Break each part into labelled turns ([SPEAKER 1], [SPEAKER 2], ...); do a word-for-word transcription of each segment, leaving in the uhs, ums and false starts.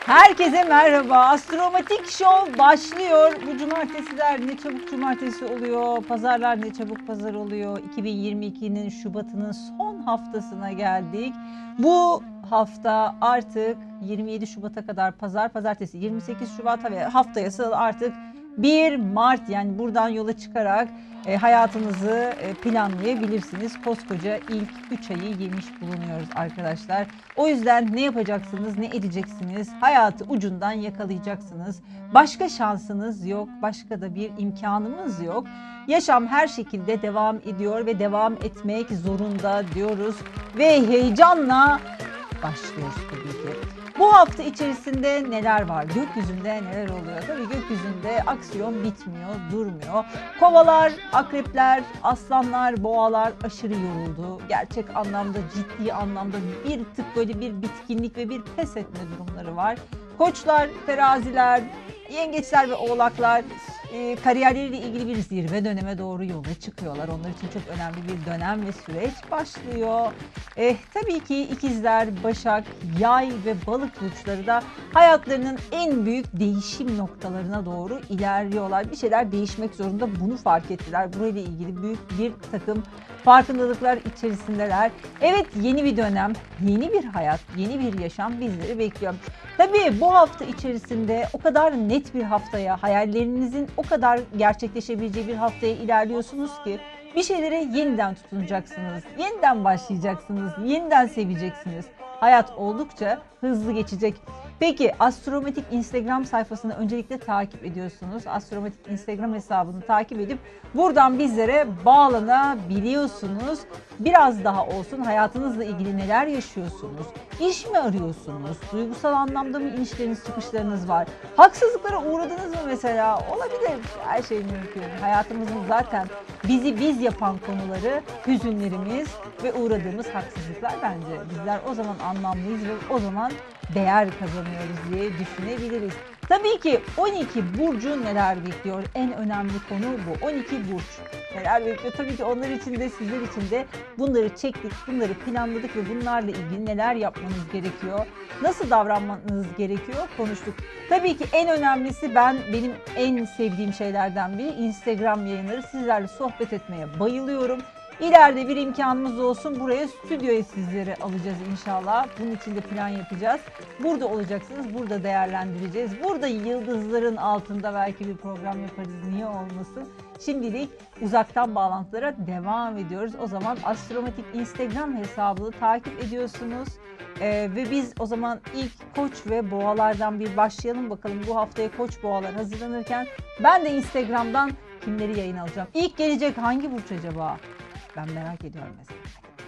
[SPEAKER 1] Herkese merhaba. Astromatik Show başlıyor. Bu cumartesiler ne çabuk cumartesi oluyor. Pazarlar ne çabuk pazar oluyor. iki bin yirmi ikinin Şubat'ının son haftasına geldik. Bu hafta artık yirmi yedi Şubat'a kadar pazar, pazartesi yirmi sekiz Şubat ve haftaya sıra artık bir Mart, yani buradan yola çıkarak e, hayatınızı e, planlayabilirsiniz. Koskoca ilk üç ayı yemiş bulunuyoruz arkadaşlar. O yüzden ne yapacaksınız, ne edeceksiniz? Hayatı ucundan yakalayacaksınız. Başka şansınız yok, başka da bir imkanımız yok. Yaşam her şekilde devam ediyor ve devam etmek zorunda diyoruz. Ve heyecanla başlıyoruz tabii ki. Bu hafta içerisinde neler var? Gökyüzünde neler oluyor? Tabii gökyüzünde aksiyon bitmiyor, durmuyor. Kovalar, akrepler, aslanlar, boğalar aşırı yoruldu. Gerçek anlamda, ciddi anlamda bir tık böyle bir bitkinlik ve bir pes etme durumları var. Koçlar, teraziler, yengeçler ve oğlaklar e, kariyerleriyle ilgili bir zirve döneme doğru yola çıkıyorlar. Onlar için çok önemli bir dönem ve süreç başlıyor. E, tabii ki ikizler, başak, yay ve balık burçları da hayatlarının en büyük değişim noktalarına doğru ilerliyorlar. Bir şeyler değişmek zorunda, bunu fark ettiler. Burayla ilgili büyük bir takım farkındalıklar içerisindeler. Evet, yeni bir dönem, yeni bir hayat, yeni bir yaşam bizleri bekliyor. Tabii bu hafta içerisinde o kadar net bir haftaya, hayallerinizin o kadar gerçekleşebileceği bir haftaya ilerliyorsunuz ki bir şeylere yeniden tutunacaksınız, yeniden başlayacaksınız, yeniden seveceksiniz. Hayat oldukça hızlı geçecek. Peki Astromatik Instagram sayfasını öncelikle takip ediyorsunuz. Astromatik Instagram hesabını takip edip buradan bizlere bağlanabiliyorsunuz. Biraz daha olsun hayatınızla ilgili neler yaşıyorsunuz? İş mi arıyorsunuz? Duygusal anlamda mı inişleriniz, çıkışlarınız var? Haksızlıklara uğradınız mı mesela? Olabilir. Her şey mümkün. Hayatımızın zaten bizi biz yapan konuları hüzünlerimiz ve uğradığımız haksızlıklar bence. Bizler o zaman anlamlıyız ve o zaman değer kazanıyoruz diye düşünebiliriz. Tabii ki on iki burcu neler bekliyor? En önemli konu bu. on iki burç neler bekliyor? Tabii ki onlar için de sizler için de bunları çektik, bunları planladık ve bunlarla ilgili neler yapmanız gerekiyor? Nasıl davranmanız gerekiyor? Konuştuk. Tabii ki en önemlisi, ben benim en sevdiğim şeylerden biri Instagram yayınları. Sizlerle sohbet etmeye bayılıyorum. İleride bir imkanımız olsun, buraya stüdyoya sizleri alacağız inşallah. Bunun için de plan yapacağız. Burada olacaksınız, burada değerlendireceğiz. Burada yıldızların altında belki bir program yaparız, niye olmasın. Şimdilik uzaktan bağlantılara devam ediyoruz. O zaman Astromatik Instagram hesabını takip ediyorsunuz. Ee, ve biz o zaman ilk koç ve boğalardan bir başlayalım bakalım. Bu haftaya koç boğalar hazırlanırken ben de Instagram'dan kimleri yayın alacağım. İlk gelecek hangi burç acaba? Ben merak ediyorum mesela.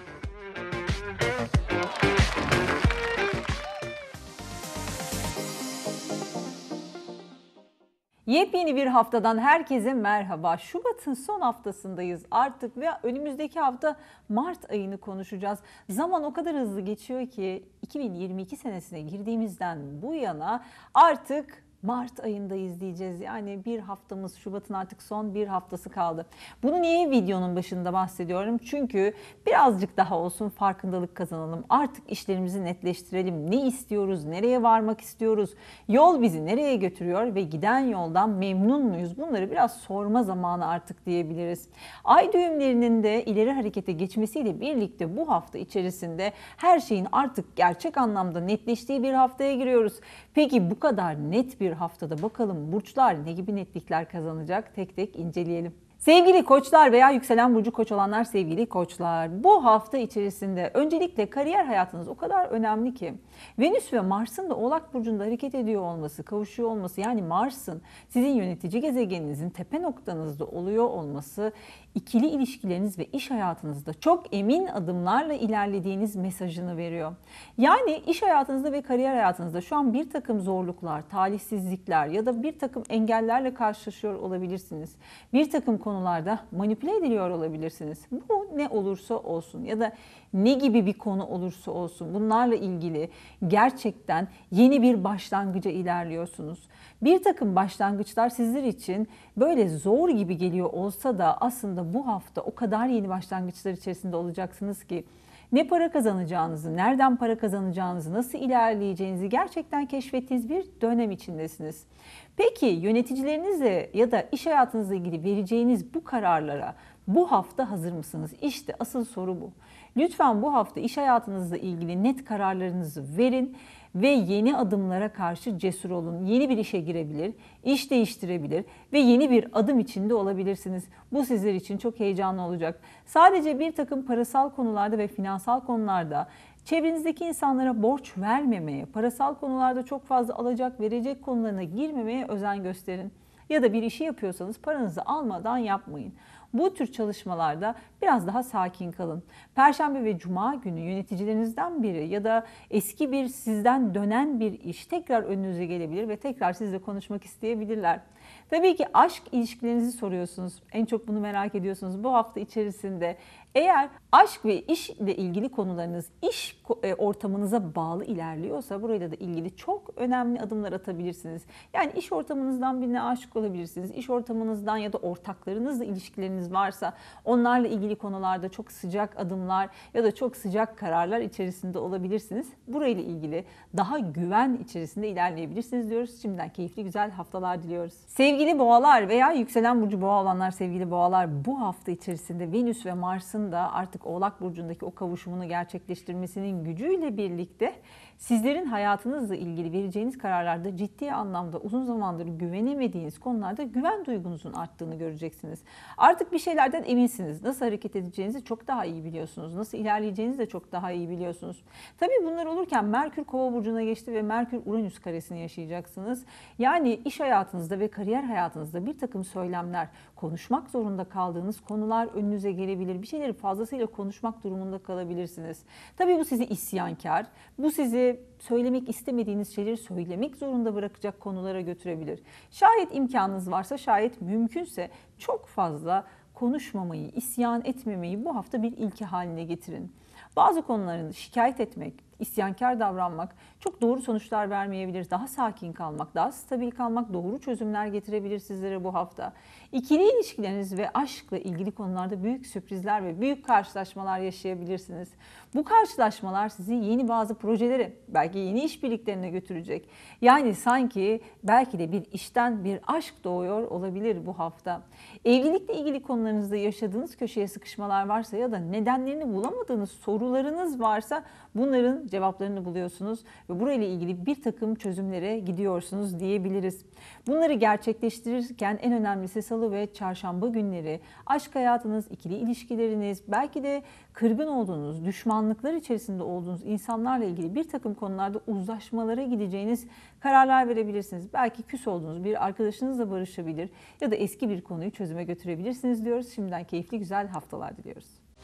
[SPEAKER 1] Yepyeni bir haftadan herkese merhaba. Şubat'ın son haftasındayız artık ve önümüzdeki hafta Mart ayını konuşacağız. Zaman o kadar hızlı geçiyor ki iki bin yirmi iki senesine girdiğimizden bu yana artık Mart ayındayız diyeceğiz. Yani bir haftamız, Şubat'ın artık son bir haftası kaldı. Bunu niye videonun başında bahsediyorum? Çünkü birazcık daha olsun farkındalık kazanalım. Artık işlerimizi netleştirelim. Ne istiyoruz? Nereye varmak istiyoruz? Yol bizi nereye götürüyor ve giden yoldan memnun muyuz? Bunları biraz sorma zamanı artık diyebiliriz. Ay düğümlerinin de ileri harekete geçmesiyle birlikte bu hafta içerisinde her şeyin artık gerçek anlamda netleştiği bir haftaya giriyoruz. Peki bu kadar net bir haftada bakalım burçlar ne gibi netlikler kazanacak, tek tek inceleyelim. Sevgili koçlar veya yükselen burcu koç olanlar, sevgili koçlar, bu hafta içerisinde öncelikle kariyer hayatınız o kadar önemli ki Venüs ve Mars'ın da Oğlak burcunda hareket ediyor olması, kavuşuyor olması, yani Mars'ın sizin yönetici gezegeninizin tepe noktanızda oluyor olması ikili ilişkileriniz ve iş hayatınızda çok emin adımlarla ilerlediğiniz mesajını veriyor. Yani iş hayatınızda ve kariyer hayatınızda şu an bir takım zorluklar, talihsizlikler ya da bir takım engellerle karşılaşıyor olabilirsiniz. Bir takım konularda manipüle ediliyor olabilirsiniz. Bu ne olursa olsun ya da ne gibi bir konu olursa olsun bunlarla ilgili gerçekten yeni bir başlangıca ilerliyorsunuz. Bir takım başlangıçlar sizler için böyle zor gibi geliyor olsa da aslında bu hafta o kadar yeni başlangıçlar içerisinde olacaksınız ki Ne para kazanacağınızı, nereden para kazanacağınızı, nasıl ilerleyeceğinizi gerçekten keşfettiğiniz bir dönem içindesiniz. Peki yöneticilerinizle ya da iş hayatınızla ilgili vereceğiniz bu kararlara bu hafta hazır mısınız? İşte asıl soru bu. Lütfen bu hafta iş hayatınızla ilgili net kararlarınızı verin ve yeni adımlara karşı cesur olun. Yeni bir işe girebilir, iş değiştirebilir ve yeni bir adım içinde olabilirsiniz. Bu sizler için çok heyecanlı olacak. Sadece bir takım parasal konularda ve finansal konularda çevrenizdeki insanlara borç vermemeye, parasal konularda çok fazla alacak verecek konularına girmemeye özen gösterin. Ya da bir işi yapıyorsanız paranızı almadan yapmayın. Bu tür çalışmalarda biraz daha sakin kalın. Perşembe ve Cuma günü yöneticilerinizden biri ya da eski bir sizden dönen bir iş tekrar önünüze gelebilir ve tekrar sizle konuşmak isteyebilirler. Tabii ki aşk ilişkilerinizi soruyorsunuz. En çok bunu merak ediyorsunuz. Bu hafta içerisinde eğer aşk ve işle ilgili konularınız iş ortamınıza bağlı ilerliyorsa burayla da ilgili çok önemli adımlar atabilirsiniz. Yani iş ortamınızdan birine aşık olabilirsiniz. İş ortamınızdan ya da ortaklarınızla ilişkileriniz varsa onlarla ilgili konularda çok sıcak adımlar ya da çok sıcak kararlar içerisinde olabilirsiniz. Burayla ilgili daha güven içerisinde ilerleyebilirsiniz diyoruz. Şimdiden keyifli güzel haftalar diliyoruz. Sevgili boğalar veya yükselen burcu boğa olanlar, sevgili boğalar, bu hafta içerisinde Venüs ve Mars'ın da artık Oğlak Burcu'ndaki o kavuşumunu gerçekleştirmesinin gücüyle birlikte sizlerin hayatınızla ilgili vereceğiniz kararlarda ciddi anlamda uzun zamandır güvenemediğiniz konularda güven duygunuzun arttığını göreceksiniz. Artık bir şeylerden eminsiniz. Nasıl hareket edeceğinizi çok daha iyi biliyorsunuz. Nasıl ilerleyeceğinizi de çok daha iyi biliyorsunuz. Tabii bunlar olurken Merkür Kova Burcu'na geçti ve Merkür Uranüs karesini yaşayacaksınız. Yani iş hayatınızda ve kariyer hayatınızda bir takım söylemler, konuşmak zorunda kaldığınız konular önünüze gelebilir. Bir şeyleri fazlasıyla konuşmak durumunda kalabilirsiniz. Tabii bu sizi isyankar, bu sizi söylemek istemediğiniz şeyleri söylemek zorunda bırakacak konulara götürebilir. Şayet imkanınız varsa, şayet mümkünse çok fazla konuşmamayı, isyan etmemeyi bu hafta bir ilke haline getirin. Bazı konuların şikayet etmek, isyankar davranmak çok doğru sonuçlar vermeyebilir. Daha sakin kalmak, daha stabil kalmak doğru çözümler getirebilir sizlere bu hafta. İkili ilişkileriniz ve aşkla ilgili konularda büyük sürprizler ve büyük karşılaşmalar yaşayabilirsiniz. Bu karşılaşmalar sizi yeni bazı projelere, belki yeni işbirliklerine götürecek. Yani sanki belki de bir işten bir aşk doğuyor olabilir bu hafta. Evlilikle ilgili konularınızda yaşadığınız köşeye sıkışmalar varsa ya da nedenlerini bulamadığınız sorularınız varsa bunların cevaplarını buluyorsunuz ve burayla ilgili bir takım çözümlere gidiyorsunuz diyebiliriz. Bunları gerçekleştirirken en önemlisi salı ve çarşamba günleri aşk hayatınız, ikili ilişkileriniz, belki de kırgın olduğunuz, düşmanlıklar içerisinde olduğunuz insanlarla ilgili bir takım konularda uzlaşmalara gideceğiniz kararlar verebilirsiniz. Belki küs olduğunuz bir arkadaşınızla barışabilir ya da eski bir konuyu çözüme götürebilirsiniz diyoruz. Şimdiden keyifli güzel haftalar diliyoruz.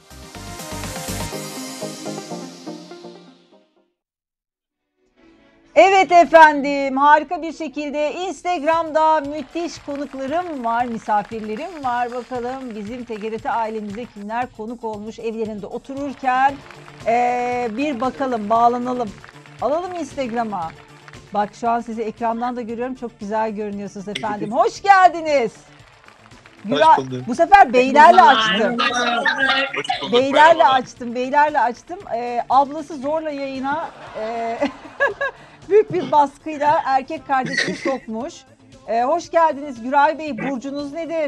[SPEAKER 1] Evet efendim, harika bir şekilde Instagram'da müthiş konuklarım var, misafirlerim var. Bakalım bizim T G R T ailemize kimler konuk olmuş evlerinde otururken ee, bir bakalım, bağlanalım. Alalım Instagram'a. Bak şu an sizi ekrandan da görüyorum, çok güzel görünüyorsunuz efendim. Hoş geldiniz. Güra, bu sefer beylerle açtım. Beylerle açtım, beylerle açtım. Ee, ablası zorla yayına e, büyük bir baskıyla erkek kardeşini sokmuş. Ee, hoş geldiniz Güray Bey. Burcunuz nedir?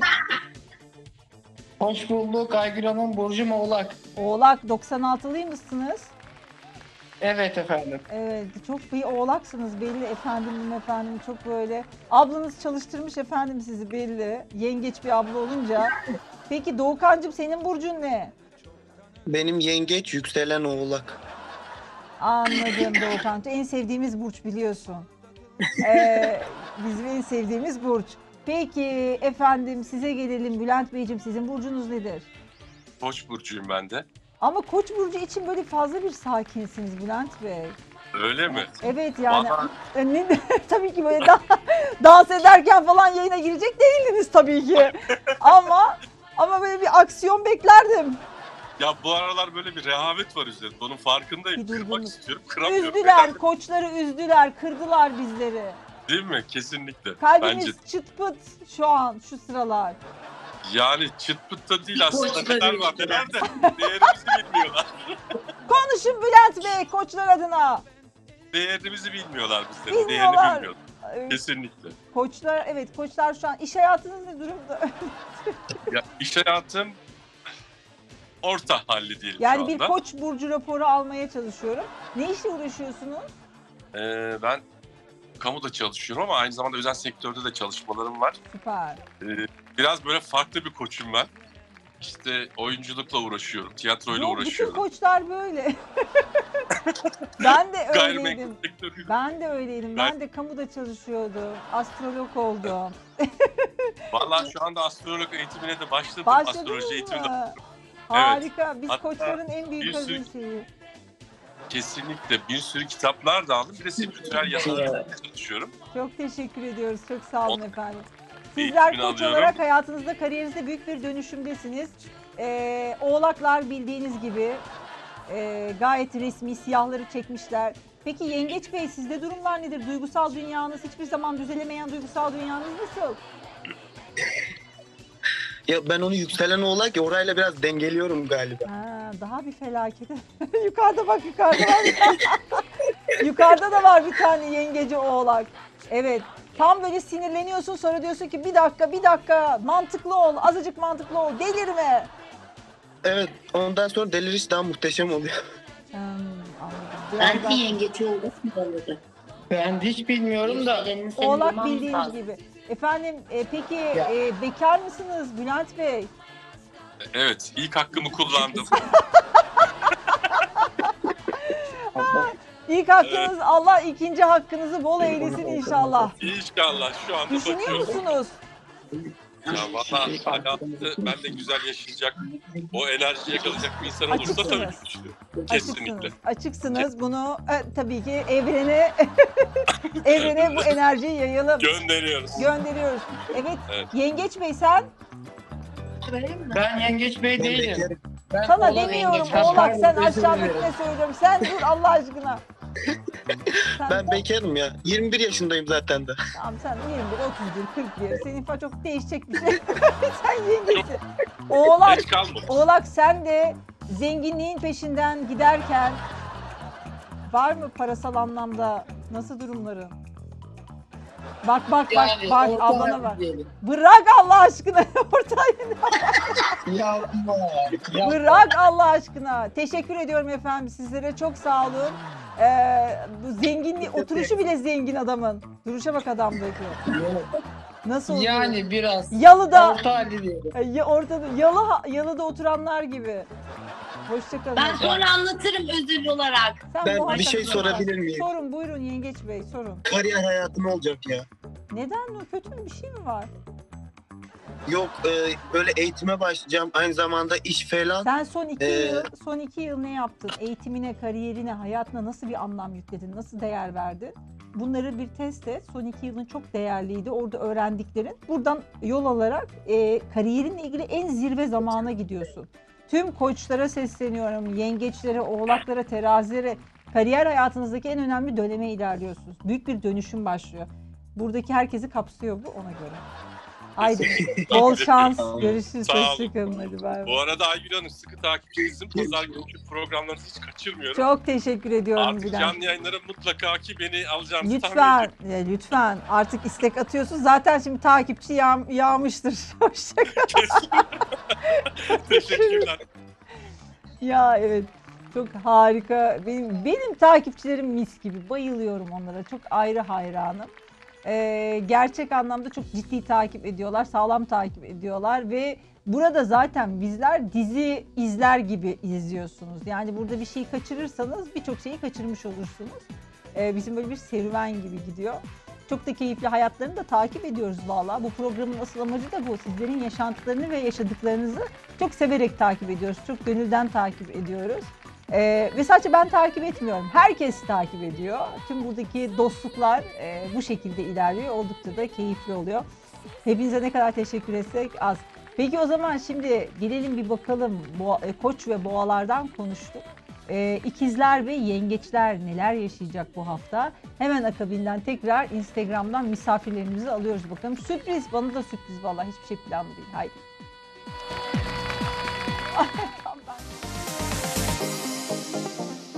[SPEAKER 2] Hoş bulduk Aygül Hanım. Burcum Oğlak.
[SPEAKER 1] Oğlak. doksan altılı mısınız?
[SPEAKER 2] Evet efendim.
[SPEAKER 1] Evet, çok bir oğlaksınız belli efendim, efendim çok böyle. Ablanız çalıştırmış efendim sizi belli. Yengeç bir abla olunca. Peki Doğukancığım, senin burcun ne?
[SPEAKER 3] Benim yengeç, yükselen Oğlak.
[SPEAKER 1] Anladım Doğukancığım. En sevdiğimiz burç biliyorsun. Ee, bizim en sevdiğimiz burç. Peki efendim size gelelim Bülent Beyciğim, sizin burcunuz nedir?
[SPEAKER 4] Koç burcuyum ben de.
[SPEAKER 1] Ama Koç burcu için böyle fazla bir sakinsiniz Bülent Bey.
[SPEAKER 4] Öyle mi?
[SPEAKER 1] Evet yani
[SPEAKER 4] Bana...
[SPEAKER 1] ne, tabii ki böyle dans, dans ederken falan yayına girecek değildiniz tabii ki. ama ama böyle bir aksiyon beklerdim.
[SPEAKER 4] Ya bu aralar böyle bir rehavet var üzerinde. Onun farkındayım.
[SPEAKER 1] Bir
[SPEAKER 4] Kırmak istiyorum. Kıramıyorum.
[SPEAKER 1] Üzdüler,
[SPEAKER 4] Neden?
[SPEAKER 1] koçları üzdüler, kırdılar bizleri.
[SPEAKER 4] Değil mi? Kesinlikle.
[SPEAKER 1] Kalbimiz
[SPEAKER 4] Bence...
[SPEAKER 1] çıt pıt şu an, şu sıralar.
[SPEAKER 4] Yani çıt pıt da değil aslında. Neler var neler de değerimizi bilmiyorlar.
[SPEAKER 1] Konuşun Bülent Bey koçlar adına.
[SPEAKER 4] Değerimizi bilmiyorlar bizlerin. Değerini
[SPEAKER 1] Bilmiyorlar.
[SPEAKER 4] bilmiyorlar.
[SPEAKER 1] Ee,
[SPEAKER 4] Kesinlikle.
[SPEAKER 1] Koçlar evet koçlar şu an iş hayatınız ne durumda?
[SPEAKER 4] Ya, iş hayatım orta halli diyelim şu
[SPEAKER 1] Yani
[SPEAKER 4] anda.
[SPEAKER 1] bir koç burcu raporu almaya çalışıyorum. Ne işle uğraşıyorsunuz?
[SPEAKER 4] Ee, ben kamuda çalışıyorum ama aynı zamanda özel sektörde de çalışmalarım var.
[SPEAKER 1] Süper.
[SPEAKER 4] Ee, biraz böyle farklı bir koçum ben. İşte oyunculukla uğraşıyorum, tiyatroyla
[SPEAKER 1] Yok, bütün
[SPEAKER 4] uğraşıyorum.
[SPEAKER 1] koçlar böyle. Ben de öyleydim.
[SPEAKER 4] Gayrimenkul sektörüyle.
[SPEAKER 1] Ben de öyleydim. Ben de kamuda çalışıyordum. Astrolog oldum.
[SPEAKER 4] Vallahi şu anda astrolog eğitimine de başladım.
[SPEAKER 1] Başladınız
[SPEAKER 4] Astroloji eğitimine
[SPEAKER 1] mı? Harika. Biz
[SPEAKER 4] Hatta
[SPEAKER 1] koçların en büyük
[SPEAKER 4] bir sürü-
[SPEAKER 1] hazırlığıyız.
[SPEAKER 4] kesinlikle bir sürü kitaplar da aldım. Bir de spiritüel yazarlarla çalışıyorum.
[SPEAKER 1] Çok teşekkür ediyoruz. Çok sağ olun
[SPEAKER 4] O-
[SPEAKER 1] efendim. Sizler
[SPEAKER 4] Eğitimini
[SPEAKER 1] koç
[SPEAKER 4] alıyorum.
[SPEAKER 1] olarak hayatınızda, kariyerinizde büyük bir dönüşümdesiniz. Ee, oğlaklar bildiğiniz gibi e, gayet resmi siyahları çekmişler. Peki Yengeç Bey sizde durumlar nedir? Duygusal dünyanız, hiçbir zaman düzelemeyen duygusal dünyanız nasıl?
[SPEAKER 3] Ya ben onu yükselen oğlak ya orayla biraz dengeliyorum galiba.
[SPEAKER 1] Ha, daha bir felaket. Yukarıda bak yukarıda var. Yukarıda da var bir tane yengeci oğlak. Evet. Tam böyle sinirleniyorsun sonra diyorsun ki bir dakika bir dakika mantıklı ol azıcık mantıklı ol delirme.
[SPEAKER 3] Evet ondan sonra deliriş daha muhteşem oluyor.
[SPEAKER 1] Hmm, anladım. Biraz
[SPEAKER 5] Ben
[SPEAKER 1] daha-
[SPEAKER 5] de yengeci olduk mu olur?
[SPEAKER 2] Ben hiç bilmiyorum da.
[SPEAKER 5] Yükselenin senin
[SPEAKER 1] Oğlak
[SPEAKER 5] bulman
[SPEAKER 1] bildiğiniz
[SPEAKER 5] lazım.
[SPEAKER 1] gibi. Efendim e, peki e, bekar mısınız Bülent Bey?
[SPEAKER 4] Evet, ilk hakkımı kullandım.
[SPEAKER 1] İlk hakkınız Allah ikinci hakkınızı bol eylesin inşallah.
[SPEAKER 4] İnşallah şu anda
[SPEAKER 1] Düşünüyor
[SPEAKER 4] bakıyorum.
[SPEAKER 1] musunuz?
[SPEAKER 4] Ya valla hayatı ben de güzel yaşayacak, o enerjiye kalacak bir insan olursa tabii
[SPEAKER 1] Açıksınız.
[SPEAKER 4] ki düşünüyorum. Kesinlikle.
[SPEAKER 1] Açıksınız. Açıksınız. Bunu e, tabii ki evrene evrene bu enerjiyi yayalım.
[SPEAKER 4] Gönderiyoruz.
[SPEAKER 1] Gönderiyoruz. Evet.
[SPEAKER 4] Evet.
[SPEAKER 1] Yengeç Bey sen
[SPEAKER 2] Ben Yengeç Bey
[SPEAKER 3] Ben
[SPEAKER 2] değilim.
[SPEAKER 3] bekarım.
[SPEAKER 2] Ben
[SPEAKER 1] sana
[SPEAKER 2] Oğlak
[SPEAKER 1] demiyorum
[SPEAKER 2] Yengeç. Ha,
[SPEAKER 1] oğlak
[SPEAKER 2] pardon,
[SPEAKER 1] sen
[SPEAKER 2] özür
[SPEAKER 1] aşağıdakine
[SPEAKER 2] dilerim.
[SPEAKER 1] söylüyorum. Sen dur Allah aşkına. Sen
[SPEAKER 3] Ben bekarım ya. yirmi bir yaşındayım zaten de.
[SPEAKER 1] Tamam sen yirmi bir, otuz bir, kırk bir. Senin falan çok değişecek bir şey. Sen yengeçsin. Oğlak,
[SPEAKER 4] Geç kalmamış.
[SPEAKER 1] oğlak sen de zenginliğin peşinden giderken var mı parasal anlamda nasıl durumların? Bak bak bak
[SPEAKER 5] Yani
[SPEAKER 1] bak
[SPEAKER 5] orta
[SPEAKER 1] ablana
[SPEAKER 5] halli
[SPEAKER 1] bak.
[SPEAKER 5] diyelim.
[SPEAKER 1] Bırak Allah aşkına ortayı.
[SPEAKER 2] Yapma. Yapma.
[SPEAKER 1] Bırak Allah aşkına. Teşekkür ediyorum efendim sizlere. Çok sağ olun. Ee, bu zenginliği, oturuşu bile zengin adamın. Duruşa bak adamdaki. Nasıl oluyor?
[SPEAKER 2] Yani biraz.
[SPEAKER 1] Yalıda,
[SPEAKER 2] Orta halli diyelim.
[SPEAKER 1] ya ortada, yalı, yalıda oturanlar gibi. Hoşçakalın.
[SPEAKER 5] Ben sonra anlatırım özel olarak.
[SPEAKER 1] Sen
[SPEAKER 3] Ben
[SPEAKER 1] muhakkak
[SPEAKER 3] bir şey
[SPEAKER 1] anlat.
[SPEAKER 3] sorabilir miyim?
[SPEAKER 1] Sorun buyurun Yengeç Bey sorun.
[SPEAKER 3] Kariyer hayatı ne olacak ya?
[SPEAKER 1] Neden o kötü mü bir şey mi var?
[SPEAKER 3] Yok e, böyle eğitime başlayacağım. Aynı zamanda iş falan.
[SPEAKER 1] Sen son iki
[SPEAKER 3] Ee,
[SPEAKER 1] yıl son iki yıl ne yaptın? Eğitimine, kariyerine, hayatına nasıl bir anlam yükledin? Nasıl değer verdin? Bunları bir test et. Son iki yılın çok değerliydi. Orada öğrendiklerin. Buradan yol alarak e, kariyerinle ilgili en zirve zamana gidiyorsun. Tüm koçlara sesleniyorum. Yengeçlere, oğlaklara, terazilere. Kariyer hayatınızdaki en önemli döneme ilerliyorsunuz. Büyük bir dönüşüm başlıyor. Buradaki herkesi kapsıyor bu ona göre. Haydi bol şans.
[SPEAKER 3] Tamam.
[SPEAKER 1] Görüşürüz.
[SPEAKER 4] Sağ olun.
[SPEAKER 1] Hoşçakalın. Hadi bay bay.
[SPEAKER 4] Bu arada Aygül Hanım sıkı takipçinizin. Pazar günkü programlarınızı hiç kaçırmıyorum.
[SPEAKER 1] Çok teşekkür ediyorum
[SPEAKER 4] Artık
[SPEAKER 1] Bülent.
[SPEAKER 4] canlı yayınlara mutlaka ki beni alacağınızı tahmin
[SPEAKER 1] Lütfen,
[SPEAKER 4] ediyorum.
[SPEAKER 1] e, lütfen artık istek atıyorsun. Zaten şimdi takipçi yağ, yağmıştır. Hoşçakal.
[SPEAKER 4] Teşekkürler.
[SPEAKER 1] Ya evet. Çok harika. Benim benim takipçilerim mis gibi. Bayılıyorum onlara. Çok ayrı hayranım. Ee, gerçek anlamda çok ciddi takip ediyorlar. Sağlam takip ediyorlar ve burada zaten bizler dizi izler gibi izliyorsunuz. Yani burada bir şeyi kaçırırsanız birçok şeyi kaçırmış olursunuz. Ee, bizim böyle bir serüven gibi gidiyor. Çok da keyifli hayatlarını da takip ediyoruz valla. Bu programın asıl amacı da bu. Sizlerin yaşantılarını ve yaşadıklarınızı çok severek takip ediyoruz. Çok gönülden takip ediyoruz. Ee, ve sadece ben takip etmiyorum. Herkes takip ediyor. Tüm buradaki dostluklar e, bu şekilde ilerliyor. Oldukça da keyifli oluyor. Hepinize ne kadar teşekkür etsek az. Peki o zaman şimdi gelelim bir bakalım. Boğa, e, koç ve boğalardan konuştuk. E, ikizler ve yengeçler neler yaşayacak bu hafta? Hemen akabinden tekrar Instagram'dan misafirlerimizi alıyoruz bakalım. Sürpriz, bana da sürpriz vallahi hiçbir şey planlı değil. Haydi. Ay, tam ben-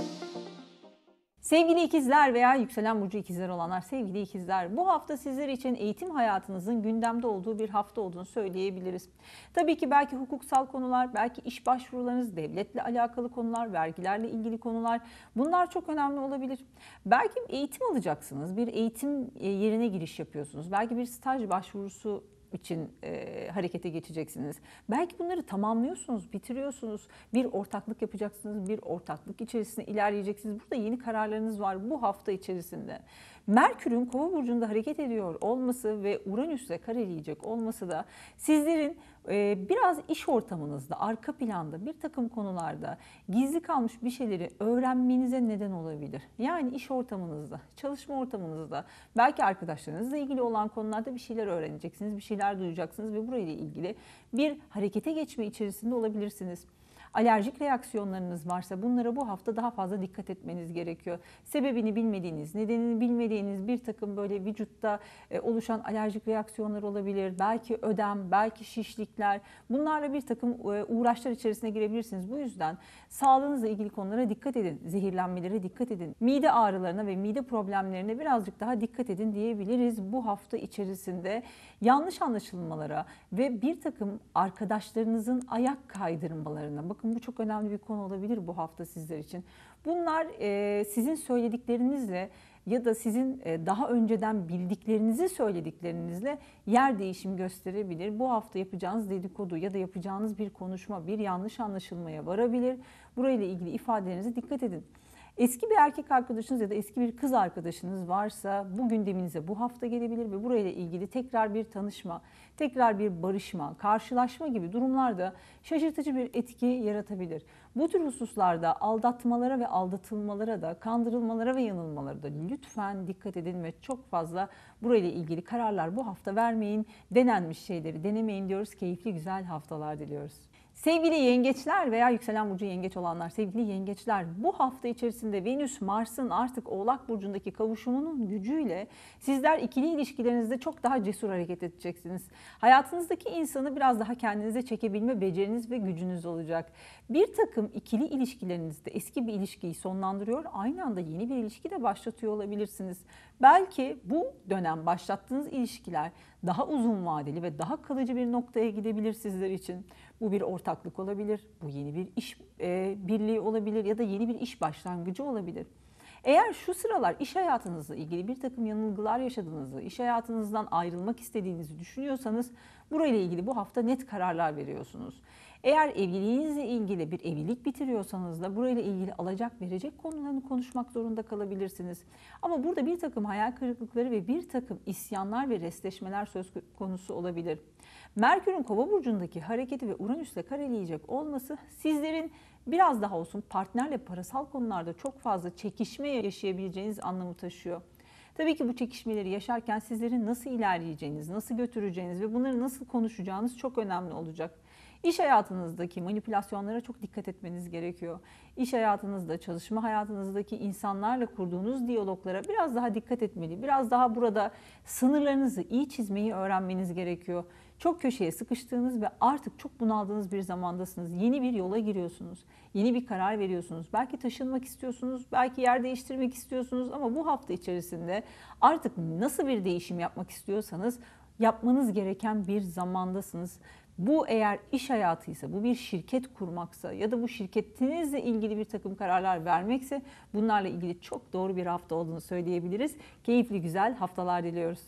[SPEAKER 1] Sevgili ikizler veya yükselen burcu ikizler olanlar, sevgili ikizler, bu hafta sizler için eğitim hayatınızın gündemde olduğu bir hafta olduğunu söyleyebiliriz. Tabii ki belki hukuksal konular, belki iş başvurularınız, devletle alakalı konular, vergilerle ilgili konular, bunlar çok önemli olabilir. Belki eğitim alacaksınız, bir eğitim yerine giriş yapıyorsunuz, belki bir staj başvurusu için e, harekete geçeceksiniz. Belki bunları tamamlıyorsunuz, bitiriyorsunuz. Bir ortaklık yapacaksınız, bir ortaklık içerisinde ilerleyeceksiniz. Burada yeni kararlarınız var bu hafta içerisinde. Merkür'ün Kova burcunda hareket ediyor olması ve Uranüs'le kareleyecek olması da sizlerin e, biraz iş ortamınızda, arka planda bir takım konularda gizli kalmış bir şeyleri öğrenmenize neden olabilir. Yani iş ortamınızda, çalışma ortamınızda, belki arkadaşlarınızla ilgili olan konularda bir şeyler öğreneceksiniz, bir şeyler duyacaksınız ve burayla ilgili bir harekete geçme içerisinde olabilirsiniz. Alerjik reaksiyonlarınız varsa bunlara bu hafta daha fazla dikkat etmeniz gerekiyor. Sebebini bilmediğiniz, nedenini bilmediğiniz bir takım böyle vücutta oluşan alerjik reaksiyonlar olabilir. Belki ödem, belki şişlikler. Bunlarla bir takım uğraşlar içerisine girebilirsiniz. Bu yüzden sağlığınızla ilgili konulara dikkat edin. Zehirlenmelere dikkat edin. Mide ağrılarına ve mide problemlerine birazcık daha dikkat edin diyebiliriz. Bu hafta içerisinde yanlış anlaşılmalara ve bir takım arkadaşlarınızın ayak kaydırmalarına, bakın bu çok önemli bir konu olabilir bu hafta sizler için. Bunlar e, sizin söylediklerinizle ya da sizin e, daha önceden bildiklerinizi söylediklerinizle yer değişim gösterebilir. Bu hafta yapacağınız dedikodu ya da yapacağınız bir konuşma bir yanlış anlaşılmaya varabilir. Burayla ilgili ifadelerinize dikkat edin. Eski bir erkek arkadaşınız ya da eski bir kız arkadaşınız varsa bu gündeminize bu hafta gelebilir ve burayla ilgili tekrar bir tanışma, tekrar bir barışma, karşılaşma gibi durumlarda şaşırtıcı bir etki yaratabilir. Bu tür hususlarda aldatmalara ve aldatılmalara da, kandırılmalara ve yanılmalara da lütfen dikkat edin ve çok fazla burayla ilgili kararlar bu hafta vermeyin. Denenmiş şeyleri denemeyin diyoruz. Keyifli güzel haftalar diliyoruz. Sevgili yengeçler veya yükselen burcu yengeç olanlar, sevgili yengeçler, bu hafta içerisinde Venüs, Mars'ın artık Oğlak burcundaki kavuşumunun gücüyle sizler ikili ilişkilerinizde çok daha cesur hareket edeceksiniz. Hayatınızdaki insanı biraz daha kendinize çekebilme beceriniz ve gücünüz olacak. Bir takım ikili ilişkilerinizde eski bir ilişkiyi sonlandırıyor, aynı anda yeni bir ilişki de başlatıyor olabilirsiniz. Belki bu dönem başlattığınız ilişkiler daha uzun vadeli ve daha kalıcı bir noktaya gidebilir sizler için. Bu bir ortaklık olabilir, bu yeni bir iş e, birliği olabilir ya da yeni bir iş başlangıcı olabilir. Eğer şu sıralar iş hayatınızla ilgili bir takım yanılgılar yaşadığınızı, iş hayatınızdan ayrılmak istediğinizi düşünüyorsanız burayla ilgili bu hafta net kararlar veriyorsunuz. Eğer evliliğinizle ilgili bir evlilik bitiriyorsanız da burayla ilgili alacak verecek konularını konuşmak zorunda kalabilirsiniz. Ama burada bir takım hayal kırıklıkları ve bir takım isyanlar ve restleşmeler söz konusu olabilir. Merkür'ün Kova burcundaki hareketi ve Uranüs'le kareleyecek olması sizlerin biraz daha olsun partnerle parasal konularda çok fazla çekişme yaşayabileceğiniz anlamı taşıyor. Tabii ki bu çekişmeleri yaşarken sizlerin nasıl ilerleyeceğiniz, nasıl götüreceğiniz ve bunları nasıl konuşacağınız çok önemli olacak. İş hayatınızdaki manipülasyonlara çok dikkat etmeniz gerekiyor. İş hayatınızda, çalışma hayatınızdaki insanlarla kurduğunuz diyaloglara biraz daha dikkat etmeli. Biraz daha burada sınırlarınızı iyi çizmeyi öğrenmeniz gerekiyor. Çok köşeye sıkıştığınız ve artık çok bunaldığınız bir zamandasınız. Yeni bir yola giriyorsunuz. Yeni bir karar veriyorsunuz. Belki taşınmak istiyorsunuz, belki yer değiştirmek istiyorsunuz ama bu hafta içerisinde artık nasıl bir değişim yapmak istiyorsanız yapmanız gereken bir zamandasınız. Bu eğer iş hayatıysa, bu bir şirket kurmaksa ya da bu şirketinizle ilgili bir takım kararlar vermekse bunlarla ilgili çok doğru bir hafta olduğunu söyleyebiliriz. Keyifli güzel haftalar diliyoruz.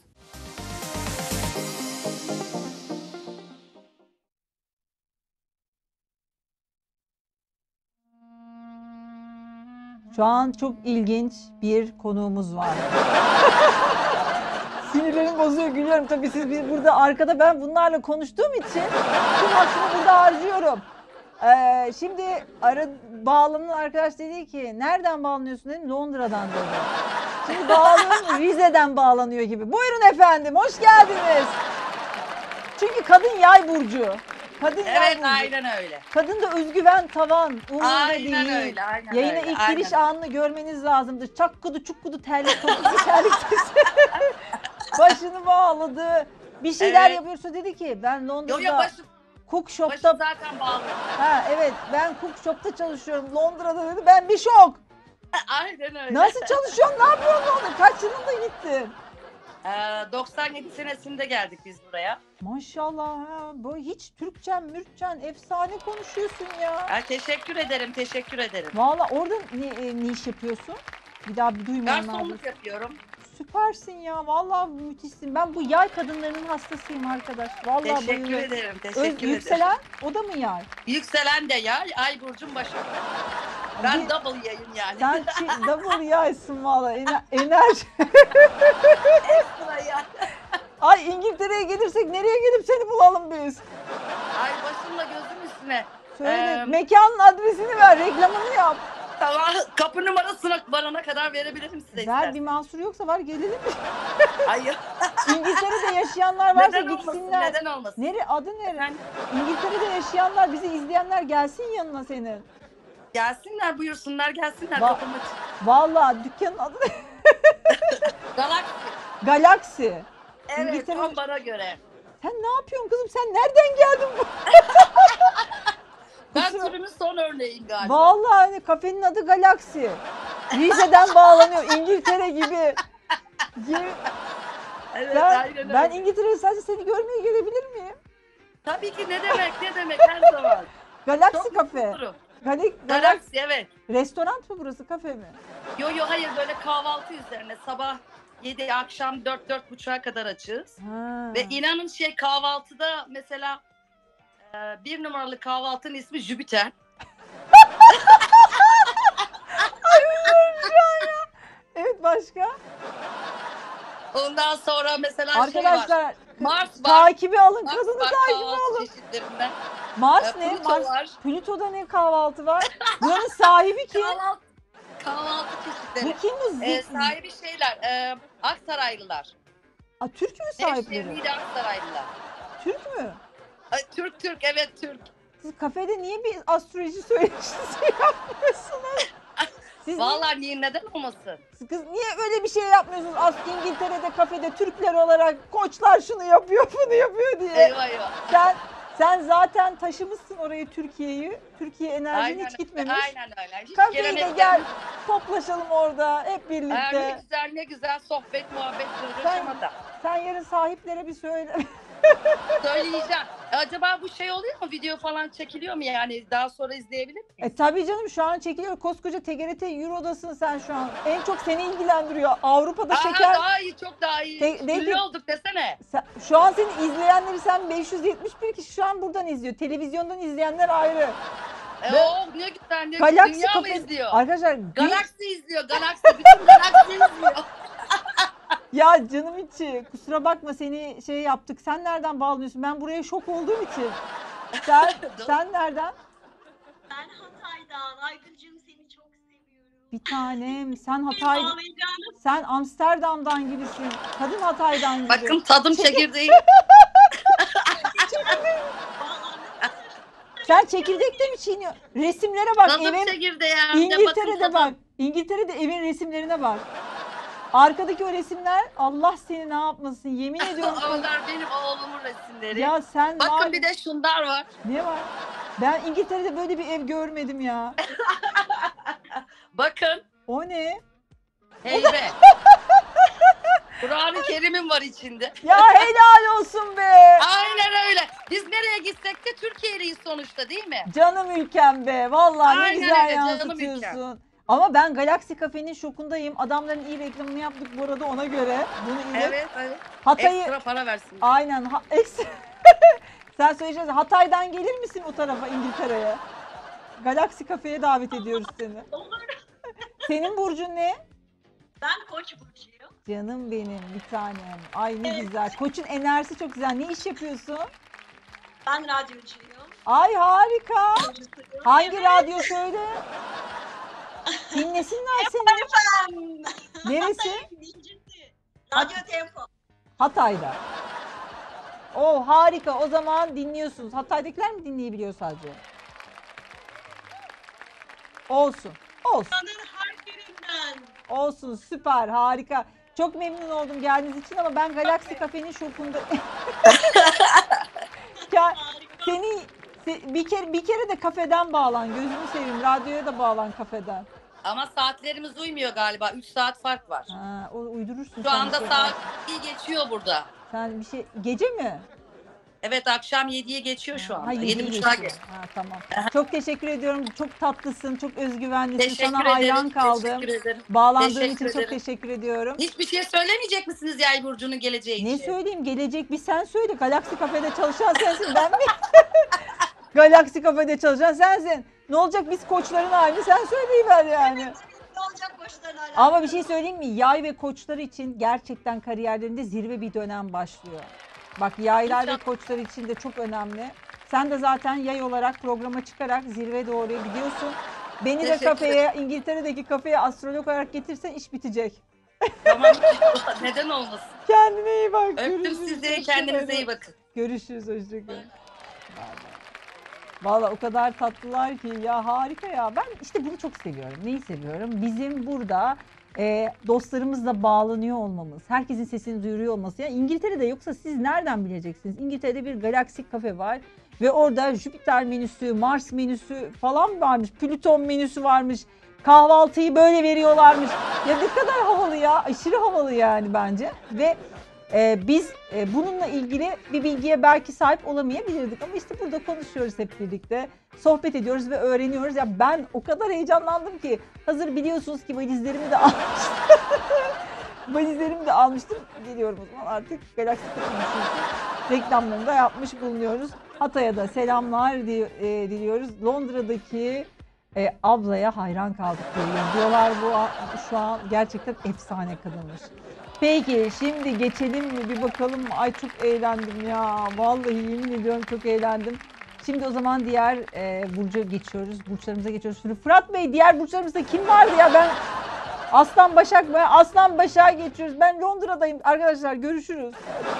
[SPEAKER 1] Şu an çok ilginç bir konuğumuz var. Sinirlerim bozuyor, gülüyorum. Tabii siz bir burada arkada ben bunlarla konuştuğum için tüm aklımı burada harcıyorum. Ee, şimdi ara, bağlanan arkadaş dedi ki nereden bağlanıyorsun dedim, Londra'dan dedi. Şimdi bağlıyorum, Rize'den bağlanıyor gibi. Buyurun efendim, hoş geldiniz. Çünkü kadın yay burcu. Kadın yay
[SPEAKER 6] Evet
[SPEAKER 1] burcu.
[SPEAKER 6] aynen öyle.
[SPEAKER 1] Kadın da özgüven tavan, umurunda
[SPEAKER 6] Aynen
[SPEAKER 1] değil.
[SPEAKER 6] öyle. Aynen
[SPEAKER 1] Yayına
[SPEAKER 6] öyle,
[SPEAKER 1] ilk
[SPEAKER 6] aynen.
[SPEAKER 1] giriş anını görmeniz lazımdır. Çakkudu çukkudu terlik, topuzu terlik sesi. Başını bağladı. Bir şeyler
[SPEAKER 6] Evet.
[SPEAKER 1] yapıyorsa dedi ki ben
[SPEAKER 6] Yo
[SPEAKER 1] Londra'da
[SPEAKER 6] yo başı,
[SPEAKER 1] cook
[SPEAKER 6] başı
[SPEAKER 1] shop'ta
[SPEAKER 6] zaten bağlı.
[SPEAKER 1] ha evet ben cook shop'ta çalışıyorum Londra'da dedi. Ben bir şok.
[SPEAKER 6] Aynen öyle.
[SPEAKER 1] Nasıl çalışıyorsun? Ne yapıyorsun orada? Kaç yılında gittin?
[SPEAKER 6] Ee, doksan yedi senesinde geldik biz buraya.
[SPEAKER 1] Maşallah ha. Bu hiç Türkçen, Mürkçen efsane konuşuyorsun ya.
[SPEAKER 6] Ha, teşekkür ederim, teşekkür ederim.
[SPEAKER 1] Valla orada ne, e, ne iş yapıyorsun? Bir daha bir duymuyorum.
[SPEAKER 6] Garsonluk yapıyorum.
[SPEAKER 1] Süpersin ya. Vallahi müthişsin. Ben bu yay kadınlarının hastasıyım arkadaş. Vallahi
[SPEAKER 6] Teşekkür
[SPEAKER 1] bayılıyorum.
[SPEAKER 6] ederim,
[SPEAKER 1] Öz,
[SPEAKER 6] teşekkür ederim.
[SPEAKER 1] yükselen o da mı yay?
[SPEAKER 6] Yükselen de yay, ay burcum başım. Ben
[SPEAKER 1] Bir-
[SPEAKER 6] double yayın yani.
[SPEAKER 1] Sen çi- double yaysın valla. Ener- enerji.
[SPEAKER 6] Ekstra yay.
[SPEAKER 1] Ay İngiltere'ye gelirsek nereye gelip seni bulalım biz?
[SPEAKER 6] Ay başımla gözüm üstüne.
[SPEAKER 1] Söyle.
[SPEAKER 6] Ee,
[SPEAKER 1] Mekanın adresini ver. Reklamını yap.
[SPEAKER 6] Tamam, kapı numarasını varana kadar verebilirim size
[SPEAKER 1] Ver,
[SPEAKER 6] istersen.
[SPEAKER 1] bir mahsur yoksa var gelelim.
[SPEAKER 6] Hayır.
[SPEAKER 1] İngiltere'de yaşayanlar varsa
[SPEAKER 6] Neden olmasın,
[SPEAKER 1] gitsinler.
[SPEAKER 6] neden olmasın?
[SPEAKER 1] Nere adı nere?
[SPEAKER 6] Efendim?
[SPEAKER 1] İngiltere'de yaşayanlar, bizi izleyenler gelsin yanına senin.
[SPEAKER 6] Gelsinler, buyursunlar, gelsinler
[SPEAKER 1] Va-
[SPEAKER 6] kapım açık.
[SPEAKER 1] Vallahi dükkanın adı ne?
[SPEAKER 6] Galaxy.
[SPEAKER 1] Galaxy.
[SPEAKER 6] Evet,
[SPEAKER 1] İngiltere-
[SPEAKER 6] tam bana göre.
[SPEAKER 1] Sen ne yapıyorsun kızım? Sen nereden geldin bu?
[SPEAKER 6] Ben
[SPEAKER 1] Kusura-
[SPEAKER 6] türümün son örneğiyim galiba.
[SPEAKER 1] Vallahi hani kafenin adı Galaxy. Rize'den bağlanıyor İngiltere gibi. Ye-
[SPEAKER 6] Evet,
[SPEAKER 1] Ben,
[SPEAKER 6] aynen öyle.
[SPEAKER 1] ben İngiltere'ye sadece seni görmeye gelebilir miyim?
[SPEAKER 6] Tabii ki ne demek, ne demek her zaman.
[SPEAKER 1] Galaxy
[SPEAKER 6] Çok
[SPEAKER 1] Cafe.
[SPEAKER 6] mutludur.
[SPEAKER 1] Gal- Galaxy.
[SPEAKER 6] Galaxy, evet.
[SPEAKER 1] Restoran mı burası, kafe mi?
[SPEAKER 6] Yo yo hayır, böyle kahvaltı üzerine sabah yedi, akşam dört dört buçuğa kadar açığız.
[SPEAKER 1] Ha.
[SPEAKER 6] Ve inanın şey kahvaltıda mesela e, bir numaralı kahvaltının ismi Jüpiter.
[SPEAKER 1] Evet, başka?
[SPEAKER 6] Ondan sonra mesela şey var.
[SPEAKER 1] Arkadaşlar
[SPEAKER 6] Mars var.
[SPEAKER 1] takibi alın.
[SPEAKER 6] Mars
[SPEAKER 1] Kadını
[SPEAKER 6] var
[SPEAKER 1] takibi
[SPEAKER 6] kahvaltı
[SPEAKER 1] alın.
[SPEAKER 6] çeşitlerinden.
[SPEAKER 1] Mars
[SPEAKER 6] E,
[SPEAKER 1] ne?
[SPEAKER 6] Pluto
[SPEAKER 1] Mars.
[SPEAKER 6] var.
[SPEAKER 1] Plüto'da ne kahvaltı var? Buranın sahibi kim?
[SPEAKER 6] Kahvaltı, kahvaltı
[SPEAKER 1] Bu
[SPEAKER 6] çeşitleri.
[SPEAKER 1] kim bu?
[SPEAKER 6] E,
[SPEAKER 1] Zi-
[SPEAKER 6] sahibi şeyler. E, Aksaraylılar.
[SPEAKER 1] Aa, Türk mü sahipleri?
[SPEAKER 6] Nevşehirli Aksaraylılar.
[SPEAKER 1] Türk mü?
[SPEAKER 6] Ay, Türk Türk evet Türk.
[SPEAKER 1] Siz kafede niye bir astroloji söyleşisi yapmıyorsunuz? Siz niye,
[SPEAKER 6] Vallahi niye neden olmasın?
[SPEAKER 1] kız niye öyle bir şey yapmıyorsunuz? As İngiltere'de kafede Türkler olarak koçlar şunu yapıyor, bunu yapıyor diye.
[SPEAKER 6] Eyvah eyvah.
[SPEAKER 1] Sen sen zaten taşımışsın orayı, Türkiye'yi. Türkiye enerjin
[SPEAKER 6] Aynen,
[SPEAKER 1] hiç gitmemiş.
[SPEAKER 6] aynen öyle. Hiç
[SPEAKER 1] Kafeye de
[SPEAKER 6] gelenek
[SPEAKER 1] gel,
[SPEAKER 6] yok.
[SPEAKER 1] toplaşalım orada hep
[SPEAKER 6] Aa, ne
[SPEAKER 1] birlikte.
[SPEAKER 6] güzel ne güzel sohbet muhabbet
[SPEAKER 1] Sen-
[SPEAKER 6] yaşamada.
[SPEAKER 1] Sen yarın sahiplere bir söyle.
[SPEAKER 6] Söyleyeceğim. Acaba bu şey oluyor mu? Video falan çekiliyor mu yani? Daha sonra izleyebilir miyim?
[SPEAKER 1] E tabii canım, şu an çekiliyor. Koskoca T G R T Euro'dasın sen şu an. En çok seni ilgilendiriyor. Avrupa'da
[SPEAKER 6] Aa,
[SPEAKER 1] şeker.
[SPEAKER 6] daha iyi, çok daha iyi.
[SPEAKER 1] Te- de-
[SPEAKER 6] Ünlü olduk desene.
[SPEAKER 1] Sen- şu an seni izleyenleri, sen beş yüz yetmiş bir kişi şu an buradan izliyor. Televizyondan izleyenler ayrı.
[SPEAKER 6] E,
[SPEAKER 1] Ve-
[SPEAKER 6] oh, ne güzel ne
[SPEAKER 1] Galaxy
[SPEAKER 6] Dünya mı
[SPEAKER 1] Cafe-
[SPEAKER 6] izliyor?
[SPEAKER 1] Arkadaşlar bir-
[SPEAKER 6] Galaxy izliyor. Galaxy. Bütün Galaxy izliyor.
[SPEAKER 1] ya canım içi, kusura bakma seni şey yaptık. Sen nereden bağlanıyorsun? Ben buraya şok olduğum için. Sen, sen nereden?
[SPEAKER 5] Ben Hatay'dan. Aygül'cüm seni çok seviyorum.
[SPEAKER 1] Bir tanem, sen Hatay,
[SPEAKER 5] Ağlayacağım.
[SPEAKER 1] sen Amsterdam'dan gibisin. Kadın Hatay'dan gibi.
[SPEAKER 6] Bakın tadım çekirdeği.
[SPEAKER 1] Sen çekirdekte mi çiğniyorsun? Resimlere bak,
[SPEAKER 6] Tadım
[SPEAKER 1] evin
[SPEAKER 6] çekirdeği. hem de bakın
[SPEAKER 1] İngiltere'de
[SPEAKER 6] tadım.
[SPEAKER 1] bak. İngiltere'de evin resimlerine bak. Arkadaki o resimler, Allah seni ne yapmasın, yemin ediyorum.
[SPEAKER 6] Onlar benim oğlumun resimleri.
[SPEAKER 1] Ya sen var-
[SPEAKER 6] Bakın bir de şunlar var.
[SPEAKER 1] ne var? Ben İngiltere'de böyle bir ev görmedim ya.
[SPEAKER 6] Bakın.
[SPEAKER 1] O ne?
[SPEAKER 6] Heybe. Kur'an-ı Kerim'in var içinde.
[SPEAKER 1] Ya helal olsun be.
[SPEAKER 6] Aynen öyle. Biz nereye gitsek de Türkiye'liyiz sonuçta değil mi?
[SPEAKER 1] Canım ülkem be. Vallahi ne
[SPEAKER 6] Aynen
[SPEAKER 1] güzel
[SPEAKER 6] öyle, canım
[SPEAKER 1] yansıtıyorsun. Ama ben Galaxy Cafe'nin şokundayım. Adamların iyi reklamını yaptık bu arada, ona göre. Bunu ilet.
[SPEAKER 6] Evet, evet.
[SPEAKER 1] Hatay'ı
[SPEAKER 6] Ekstra para versin.
[SPEAKER 1] aynen ha, ekstra. Sen söyleyeceksin. Hatay'dan gelir misin o tarafa, İngiltere'ye? Galaxy Cafe'ye davet ediyoruz seni.
[SPEAKER 5] Olur.
[SPEAKER 1] Senin burcun ne?
[SPEAKER 5] Ben Koç burcuyum.
[SPEAKER 1] Canım benim, bir tanem. Ay ne güzel. Koç'un enerjisi çok güzel. Ne iş yapıyorsun?
[SPEAKER 5] Ben radyocuyum.
[SPEAKER 1] Ay harika.
[SPEAKER 5] Producuyum.
[SPEAKER 1] Hangi
[SPEAKER 5] Evet.
[SPEAKER 1] radyo söyle? Dinlesinler seni.
[SPEAKER 5] Efendim.
[SPEAKER 1] Neresi?
[SPEAKER 5] Hatay'ın birincisi. Radyo Tempo.
[SPEAKER 1] Hatay'da. Oh harika. O zaman dinliyorsunuz. Hatay'dakiler mi dinleyebiliyor sadece? Olsun. Olsun.
[SPEAKER 5] Dünyanın her yerinden.
[SPEAKER 1] Olsun. Süper. Harika. Çok memnun oldum geldiğiniz için ama ben Galaxy Cafe'nin şokunda. Ya,
[SPEAKER 5] Harika.
[SPEAKER 1] seni se- bir kere bir kere de kafeden bağlan. Gözünü seveyim. Radyoya da bağlan kafeden.
[SPEAKER 6] Ama saatlerimiz uymuyor galiba. üç saat fark var.
[SPEAKER 1] Ha, o uydurursun.
[SPEAKER 6] Şu anda
[SPEAKER 1] sen.
[SPEAKER 6] saat iyi geçiyor burada.
[SPEAKER 1] Sen bir şey gece mi?
[SPEAKER 6] Evet, akşam yediye geçiyor şu anda.
[SPEAKER 1] Ha, yedi
[SPEAKER 6] Yedi buçuğa
[SPEAKER 1] geçiyor.
[SPEAKER 6] geç.
[SPEAKER 1] Ha, tamam. Çok teşekkür ediyorum. Çok tatlısın, çok özgüvenlisin.
[SPEAKER 6] Teşekkür
[SPEAKER 1] Sana
[SPEAKER 6] ederim.
[SPEAKER 1] hayran kaldım.
[SPEAKER 6] Teşekkür ederim.
[SPEAKER 1] Bağlandığın
[SPEAKER 6] Teşekkür
[SPEAKER 1] için çok
[SPEAKER 6] ederim.
[SPEAKER 1] teşekkür ediyorum.
[SPEAKER 6] Hiçbir şey söylemeyecek misiniz Yay burcunun geleceği
[SPEAKER 1] Ne
[SPEAKER 6] için?
[SPEAKER 1] söyleyeyim? Gelecek bir sen söyle. Galaxy Cafe'de çalışan sensin, ben mi? Galaxy Cafe'de çalışan sensin. Ne olacak, biz koçların halini sen söyleyiver yani.
[SPEAKER 5] Ne olacak koçlarla alakalı?
[SPEAKER 1] Ama bir şey söyleyeyim mi? Yay ve koçlar için gerçekten kariyerlerinde zirve bir dönem başlıyor. Bak, yaylar ve
[SPEAKER 6] İnşallah.
[SPEAKER 1] koçlar için de çok önemli. Sen de zaten yay olarak programa çıkarak zirve doğru gidiyorsun. Beni de
[SPEAKER 6] Teşekkür
[SPEAKER 1] kafeye, İngiltere'deki kafeye astrolog olarak getirsen iş bitecek.
[SPEAKER 6] Tamam. Neden olmasın?
[SPEAKER 1] Kendine iyi bak.
[SPEAKER 6] Öptüm
[SPEAKER 1] Görüşürüz.
[SPEAKER 6] sizi. Kendinize iyi bakın.
[SPEAKER 1] Görüşürüz. Hoşçakalın. Valla o kadar tatlılar ki ya, harika ya. Ben işte bunu çok seviyorum. Neyi seviyorum? Bizim burada e, dostlarımızla bağlanıyor olmamız, herkesin sesini duyuruyor olması. Ya İngiltere'de, yoksa siz nereden bileceksiniz? İngiltere'de bir Galaxy Cafe var ve orada Jüpiter menüsü, Mars menüsü falan varmış, Plüton menüsü varmış. Kahvaltıyı böyle veriyorlarmış. Ya ne kadar havalı ya, aşırı havalı yani bence. Ve Ee, biz e, bununla ilgili bir bilgiye belki sahip olamayabilirdik ama işte burada konuşuyoruz hep birlikte, sohbet ediyoruz ve öğreniyoruz. Ya ben o kadar heyecanlandım ki, hazır biliyorsunuz ki valizlerimi de almıştım. valizlerimi de almıştım. Geliyorum o zaman artık Galaxy reklamlarını da yapmış bulunuyoruz. Hatay'a da selamlar di- e, diliyoruz. Londra'daki e, ablaya hayran kaldık diyor. Diyorlar bu a- şu an gerçekten efsane kadınmış. Peki şimdi geçelim mi bir bakalım. Ay çok eğlendim ya. Vallahi yemin ediyorum çok eğlendim. Şimdi o zaman diğer e, burca geçiyoruz. Burçlarımıza geçiyoruz. Şimdi Fırat Bey, diğer burçlarımızda kim vardı ya? Ben Aslan Başak mı? Aslan Başak'a geçiyoruz. Ben Londra'dayım. Arkadaşlar görüşürüz.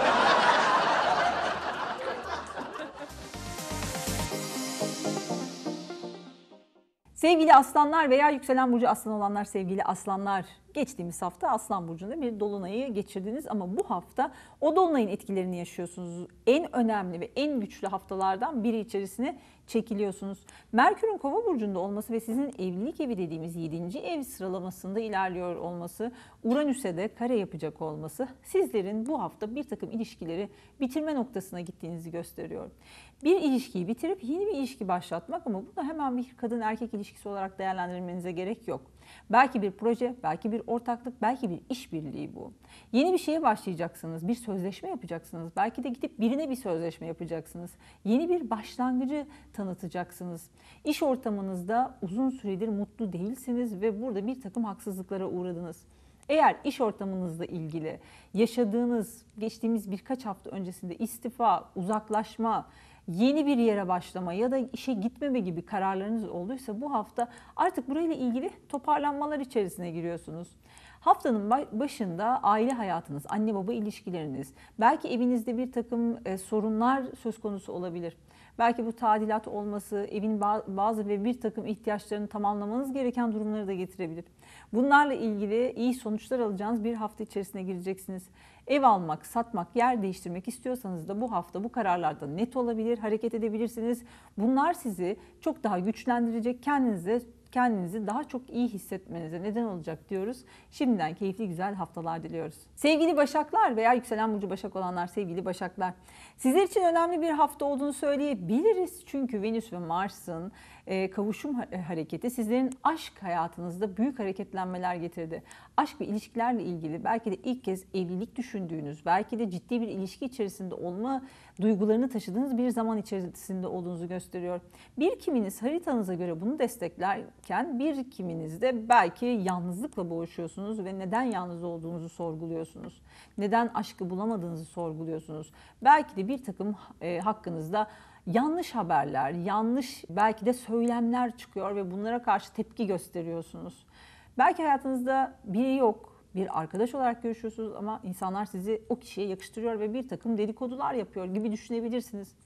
[SPEAKER 1] Sevgili aslanlar veya yükselen burcu aslan olanlar, sevgili aslanlar, geçtiğimiz hafta Aslan burcunda bir dolunayı geçirdiniz ama bu hafta o dolunayın etkilerini yaşıyorsunuz. En önemli ve en güçlü haftalardan biri içerisine çekiliyorsunuz. Merkür'ün Kova burcunda olması ve sizin evlilik evi dediğimiz yedinci ev sıralamasında ilerliyor olması, Uranüs'e de kare yapacak olması sizlerin bu hafta bir takım ilişkileri bitirme noktasına gittiğinizi gösteriyor. Bir ilişkiyi bitirip yeni bir ilişki başlatmak, ama bunu hemen bir kadın erkek ilişkisi olarak değerlendirmenize gerek yok. Belki bir proje, belki bir ortaklık, belki bir işbirliği bu. Yeni bir şeye başlayacaksınız, bir sözleşme yapacaksınız. Belki de gidip birine bir sözleşme yapacaksınız. Yeni bir başlangıcı tanıtacaksınız. İş ortamınızda uzun süredir mutlu değilsiniz ve burada bir takım haksızlıklara uğradınız. Eğer iş ortamınızla ilgili yaşadığınız, geçtiğimiz birkaç hafta öncesinde istifa, uzaklaşma, yeni bir yere başlama ya da işe gitmeme gibi kararlarınız olduysa bu hafta artık burayla ilgili toparlanmalar içerisine giriyorsunuz. Haftanın başında aile hayatınız, anne baba ilişkileriniz, belki evinizde bir takım sorunlar söz konusu olabilir. Belki bu tadilat olması, evin bazı ve bir takım ihtiyaçlarını tamamlamanız gereken durumları da getirebilir. Bunlarla ilgili iyi sonuçlar alacağınız bir hafta içerisine gireceksiniz. Ev almak, satmak, yer değiştirmek istiyorsanız da bu hafta bu kararlarda net olabilir, hareket edebilirsiniz. Bunlar sizi çok daha güçlendirecek, kendinize kendinizi daha çok iyi hissetmenize neden olacak diyoruz. Şimdiden keyifli güzel haftalar diliyoruz. Sevgili Başaklar veya yükselen burcu Başak olanlar, sevgili Başaklar, sizler için önemli bir hafta olduğunu söyleyebiliriz. Çünkü Venüs ve Mars'ın e, kavuşum hareketi sizlerin aşk hayatınızda büyük hareketlenmeler getirdi. Aşk ve ilişkilerle ilgili belki de ilk kez evlilik düşündüğünüz, belki de ciddi bir ilişki içerisinde olma duygularını taşıdığınız bir zaman içerisinde olduğunuzu gösteriyor. Bir kiminiz haritanıza göre bunu desteklerken bir kiminiz de belki yalnızlıkla boğuşuyorsunuz ve neden yalnız olduğunuzu sorguluyorsunuz. Neden aşkı bulamadığınızı sorguluyorsunuz. Belki de bir takım e, hakkınızda yanlış haberler, yanlış belki de söylemler çıkıyor ve bunlara karşı tepki gösteriyorsunuz. Belki hayatınızda biri yok, bir arkadaş olarak görüşüyorsunuz ama insanlar sizi o kişiye yakıştırıyor ve bir takım dedikodular yapıyor gibi düşünebilirsiniz.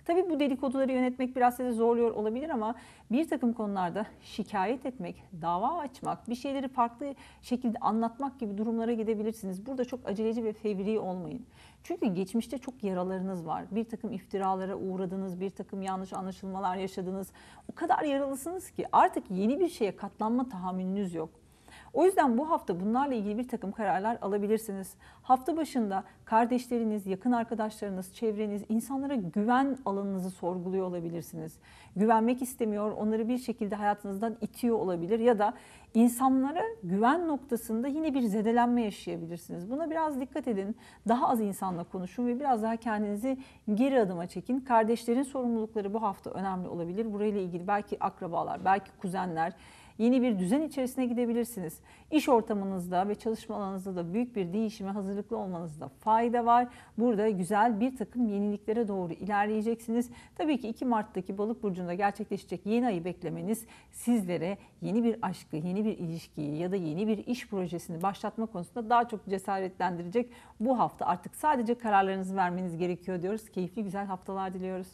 [SPEAKER 1] Tabii bu dedikoduları yönetmek biraz sizi zorluyor olabilir ama bir takım konularda şikayet etmek, dava açmak, bir şeyleri farklı şekilde anlatmak gibi durumlara gidebilirsiniz. Burada çok aceleci ve fevri olmayın. Çünkü geçmişte çok yaralarınız var. Bir takım iftiralara uğradınız, bir takım yanlış anlaşılmalar yaşadınız. O kadar yaralısınız ki artık yeni bir şeye katlanma tahammülünüz yok. O yüzden bu hafta bunlarla ilgili bir takım kararlar alabilirsiniz. Hafta başında kardeşleriniz, yakın arkadaşlarınız, çevreniz, insanlara güven alanınızı sorguluyor olabilirsiniz. Güvenmek istemiyor, onları bir şekilde hayatınızdan itiyor olabilir ya da insanlara güven noktasında yine bir zedelenme yaşayabilirsiniz. Buna biraz dikkat edin. Daha az insanla konuşun ve biraz daha kendinizi geri adıma çekin. Kardeşlerin sorumlulukları bu hafta önemli olabilir. Burayla ilgili belki akrabalar, belki kuzenler, yeni bir düzen içerisine gidebilirsiniz. İş ortamınızda ve çalışma alanınızda da büyük bir değişime hazırlıklı olmanızda fayda var. Burada güzel bir takım yeniliklere doğru ilerleyeceksiniz. Tabii ki iki Mart'taki Balık burcunda gerçekleşecek yeni ayı beklemeniz sizlere yeni bir aşkı, yeni bir ilişkiyi ya da yeni bir iş projesini başlatma konusunda daha çok cesaretlendirecek. Bu hafta artık sadece kararlarınızı vermeniz gerekiyor diyoruz. Keyifli güzel haftalar diliyoruz.